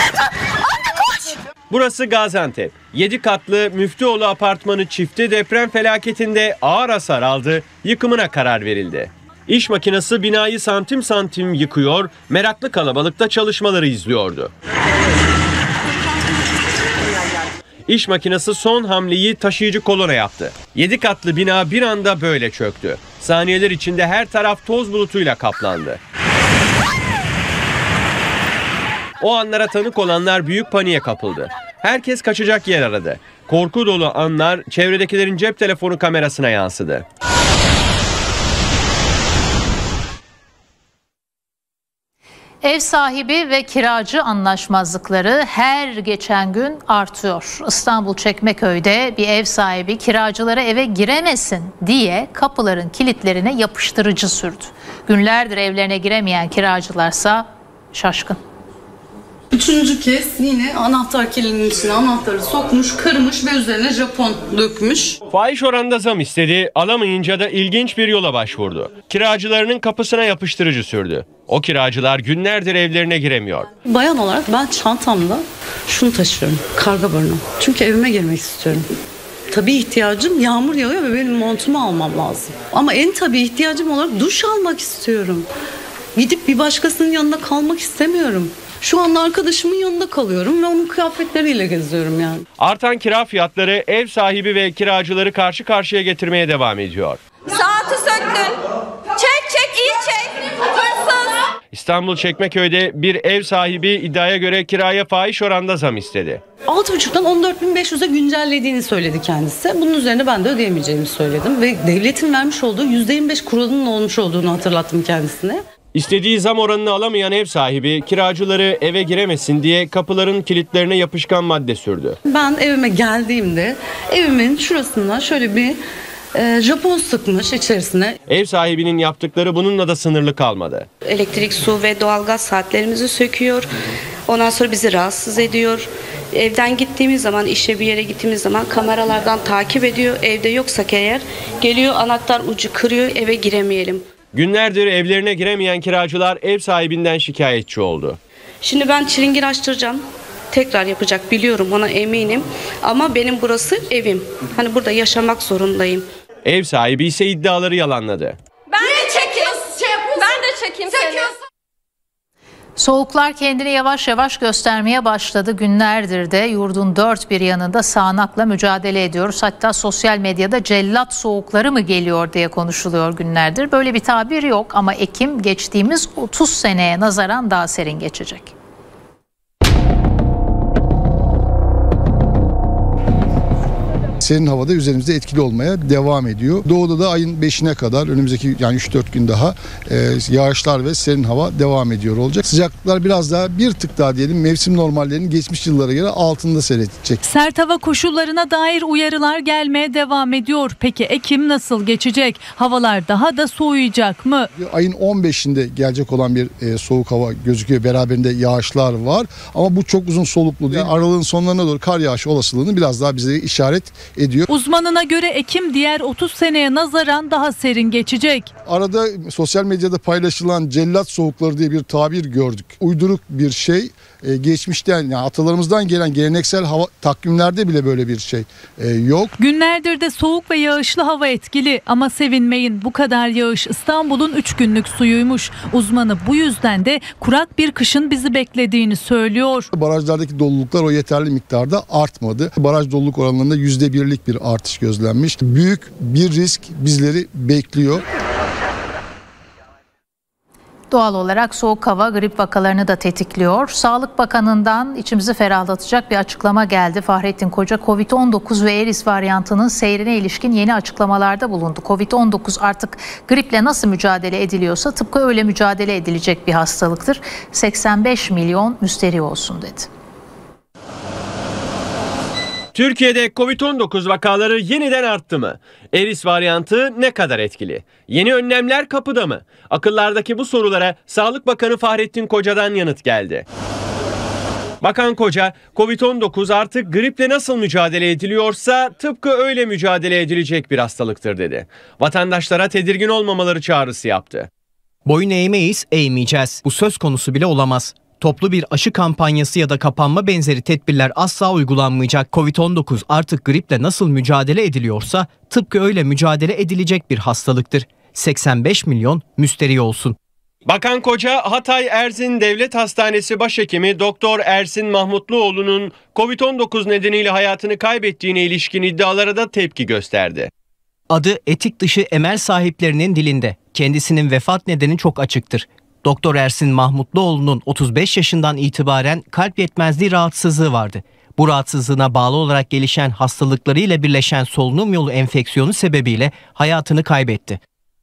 Burası Gaziantep. yedi katlı Müftüoğlu apartmanı çifti deprem felaketinde ağır hasar aldı, yıkımına karar verildi. İş makinesi binayı santim santim yıkıyor, meraklı kalabalık da çalışmaları izliyordu. İş makinesi son hamleyi taşıyıcı kolona yaptı. yedi katlı bina bir anda böyle çöktü. Saniyeler içinde her taraf toz bulutuyla kaplandı. O anlara tanık olanlar büyük paniğe kapıldı. Herkes kaçacak yer aradı. Korku dolu anlar çevredekilerin cep telefonu kamerasına yansıdı. Ev sahibi ve kiracı anlaşmazlıkları her geçen gün artıyor. İstanbul Çekmeköy'de bir ev sahibi kiracılara eve giremesin diye kapıların kilitlerine yapıştırıcı sürdü. Günlerdir evlerine giremeyen kiracılarsa şaşkın. Üçüncü kez yine anahtar kilidinin içine anahtarı sokmuş, kırmış ve üzerine Japon dökmüş. Fahiş oranda zam istedi, alamayınca da ilginç bir yola başvurdu. Kiracılarının kapısına yapıştırıcı sürdü. O kiracılar günlerdir evlerine giremiyor. Bayan olarak ben çantamda şunu taşıyorum, karga barını. Çünkü evime girmek istiyorum. Tabii ihtiyacım yağmur yağıyor ve benim montumu almam lazım. Ama en tabii ihtiyacım olarak duş almak istiyorum. Gidip bir başkasının yanında kalmak istemiyorum. Şu anda arkadaşımın yanında kalıyorum ve onun kıyafetleriyle geziyorum yani. Artan kira fiyatları ev sahibi ve kiracıları karşı karşıya getirmeye devam ediyor. Saati söktün. Çek çek iyi çek. Hırsız. İstanbul Çekmeköy'de bir ev sahibi iddiaya göre kiraya fahiş oranda zam istedi. altı buçuktan on dört bin beş yüze güncellediğini söyledi kendisi. Bunun üzerine ben de ödeyemeyeceğimi söyledim ve devletin vermiş olduğu yüzde yirmi beş kuralının olmuş olduğunu hatırlattım kendisine. İstediği zam oranını alamayan ev sahibi kiracıları eve giremesin diye kapıların kilitlerine yapışkan madde sürdü. Ben evime geldiğimde evimin şurasına şöyle bir e, Japon sıkmış içerisine. Ev sahibinin yaptıkları bununla da sınırlı kalmadı. Elektrik, su ve doğalgaz saatlerimizi söküyor. Ondan sonra bizi rahatsız ediyor. Evden gittiğimiz zaman, işe bir yere gittiğimiz zaman kameralardan takip ediyor. Evde yoksak eğer geliyor anahtar ucu kırıyor, eve giremeyelim. Günlerdir evlerine giremeyen kiracılar ev sahibinden şikayetçi oldu. Şimdi ben çilingir açtıracağım. Tekrar yapacak biliyorum, ona eminim. Ama benim burası evim. Hani burada yaşamak zorundayım. Ev sahibi ise iddiaları yalanladı. Ben de çekiyorsun. Şey yapıyorsun. Ben de çekeyim seni. Soğuklar kendini yavaş yavaş göstermeye başladı. Günlerdir de yurdun dört bir yanında sağanakla mücadele ediyoruz. Hatta sosyal medyada cellat soğukları mı geliyor diye konuşuluyor günlerdir. Böyle bir tabir yok ama Ekim geçtiğimiz otuz seneye nazaran daha serin geçecek. serin havada üzerimizde etkili olmaya devam ediyor. Doğuda da ayın beşine kadar önümüzdeki yani üç dört gün daha e, yağışlar ve serin hava devam ediyor olacak. Sıcaklıklar biraz daha bir tık daha diyelim mevsim normallerinin geçmiş yıllara göre altında seyredecek. Sert hava koşullarına dair uyarılar gelmeye devam ediyor. Peki Ekim nasıl geçecek? Havalar daha da soğuyacak mı? Ayın on beşinde gelecek olan bir e, soğuk hava gözüküyor. Beraberinde yağışlar var ama bu çok uzun soluklu değil. Aralığın sonlarına doğru kar yağışı olasılığını biraz daha bize işaret ediyor. Uzmanına göre Ekim diğer otuz seneye nazaran daha serin geçecek. Arada sosyal medyada paylaşılan cellat soğukları diye bir tabir gördük. Uyduruk bir şey. Ee, geçmişten yani atalarımızdan gelen geleneksel hava takvimlerde bile böyle bir şey e, yok. Günlerdir de soğuk ve yağışlı hava etkili ama sevinmeyin, bu kadar yağış İstanbul'un üç günlük suyuymuş. Uzmanı bu yüzden de kurak bir kışın bizi beklediğini söylüyor. Barajlardaki doluluklar o yeterli miktarda artmadı. Baraj doluluk oranlarında yüzde birlik bir artış gözlenmiş. Büyük bir risk bizleri bekliyor. Doğal olarak soğuk hava grip vakalarını da tetikliyor. Sağlık Bakanı'ndan içimizi ferahlatacak bir açıklama geldi. Fahrettin Koca, kovid on dokuz ve Eris varyantının seyrine ilişkin yeni açıklamalarda bulundu. kovid on dokuz artık griple nasıl mücadele ediliyorsa tıpkı öyle mücadele edilecek bir hastalıktır. seksen beş milyon müsterih olsun dedi. Türkiye'de kovid on dokuz vakaları yeniden arttı mı? Eris varyantı ne kadar etkili? Yeni önlemler kapıda mı? Akıllardaki bu sorulara Sağlık Bakanı Fahrettin Koca'dan yanıt geldi. Bakan Koca, kovid on dokuz artık griple nasıl mücadele ediliyorsa tıpkı öyle mücadele edilecek bir hastalıktır dedi. Vatandaşlara tedirgin olmamaları çağrısı yaptı. Boyun eğmeyiz, eğmeyeceğiz. Bu söz konusu bile olamaz. Toplu bir aşı kampanyası ya da kapanma benzeri tedbirler asla uygulanmayacak. kovid on dokuz artık griple nasıl mücadele ediliyorsa tıpkı öyle mücadele edilecek bir hastalıktır. seksen beş milyon müsterih olsun. Bakan Koca, Hatay Erzin Devlet Hastanesi Başhekimi Doktor Ersin Mahmutluoğlu'nun kovid on dokuz nedeniyle hayatını kaybettiğine ilişkin iddialara da tepki gösterdi. Adı etik dışı emel sahiplerinin dilinde. Kendisinin vefat nedeni çok açıktır. Doktor Ersin Mahmutluoğlu'nun otuz beş yaşından itibaren kalp yetmezliği rahatsızlığı vardı. Bu rahatsızlığına bağlı olarak gelişen hastalıklarıyla birleşen solunum yolu enfeksiyonu sebebiyle hayatını kaybetti.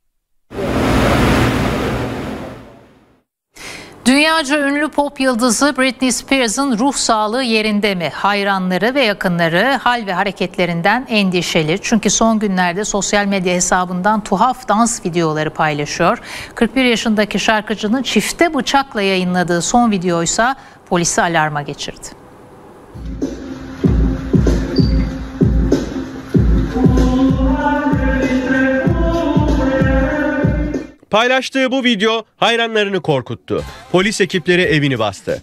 Dünyaca ünlü pop yıldızı Britney Spears'ın ruh sağlığı yerinde mi? Hayranları ve yakınları hal ve hareketlerinden endişeli. Çünkü son günlerde sosyal medya hesabından tuhaf dans videoları paylaşıyor. kırk bir yaşındaki şarkıcının çifte bıçakla yayınladığı son videoysa polisi alarma geçirdi. Paylaştığı bu video hayranlarını korkuttu. Polis ekipleri evini bastı.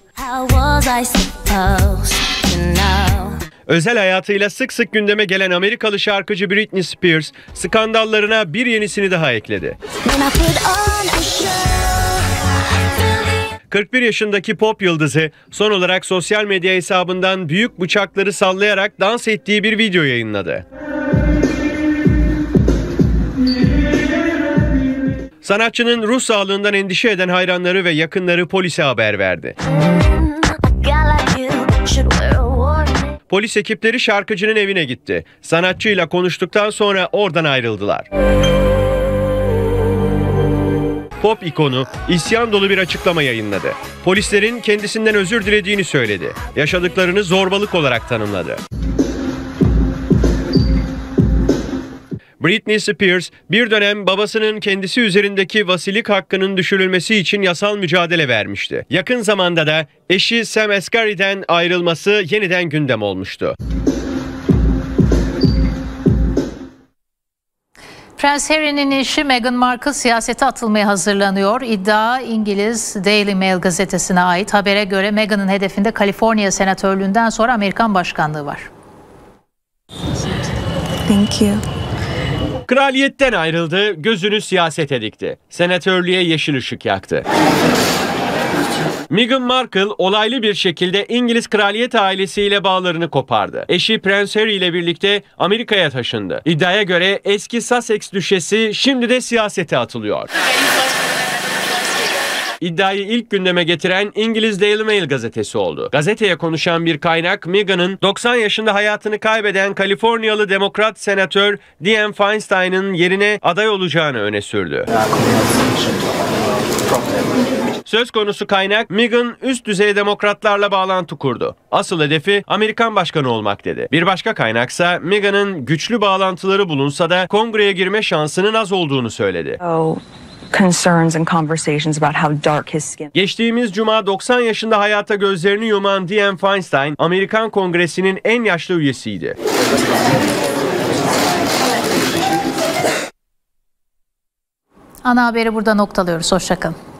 Özel hayatıyla sık sık gündeme gelen Amerikalı şarkıcı Britney Spears skandallarına bir yenisini daha ekledi. kırk bir yaşındaki pop yıldızı son olarak sosyal medya hesabından büyük bıçakları sallayarak dans ettiği bir video yayınladı. Sanatçının ruh sağlığından endişe eden hayranları ve yakınları polise haber verdi. Polis ekipleri şarkıcının evine gitti. Sanatçıyla konuştuktan sonra oradan ayrıldılar. Pop ikonu isyan dolu bir açıklama yayınladı. Polislerin kendisinden özür dilediğini söyledi. Yaşadıklarını zorbalık olarak tanımladı. Britney Spears bir dönem babasının kendisi üzerindeki vasilik hakkının düşürülmesi için yasal mücadele vermişti. Yakın zamanda da eşi Sam Asghari'den ayrılması yeniden gündem olmuştu. Prens Harry'nin eşi Meghan Markle siyasete atılmaya hazırlanıyor. İddia İngiliz Daily Mail gazetesine ait. Habere göre Meghan'ın hedefinde Kaliforniya senatörlüğünden sonra Amerikan başkanlığı var. Thank you. Kraliyetten ayrıldı, gözünü siyasete dikti. Senatörlüğe yeşil ışık yaktı. Meghan Markle olaylı bir şekilde İngiliz kraliyet ailesiyle bağlarını kopardı. Eşi Prens Harry ile birlikte Amerika'ya taşındı. İddiaya göre eski Sussex düşesi şimdi de siyasete atılıyor. İddiayı ilk gündeme getiren İngiliz Daily Mail gazetesi oldu. Gazeteye konuşan bir kaynak Meghan'ın doksan yaşında hayatını kaybeden Kaliforniyalı Demokrat Senatör Dianne Feinstein'ın yerine aday olacağını öne sürdü. Söz konusu kaynak Meghan üst düzey demokratlarla bağlantı kurdu. Asıl hedefi Amerikan başkanı olmak dedi. Bir başka kaynaksa Meghan'ın güçlü bağlantıları bulunsa da kongreye girme şansının az olduğunu söyledi. Oh. Concerns and conversations about how dark his skin. Geçtiğimiz cuma doksan yaşında hayata gözlerini yuman Dianne Feinstein, Amerikan Kongresi'nin en yaşlı üyesiydi. Ana haberi burada noktalıyoruz. Hoşça kalın.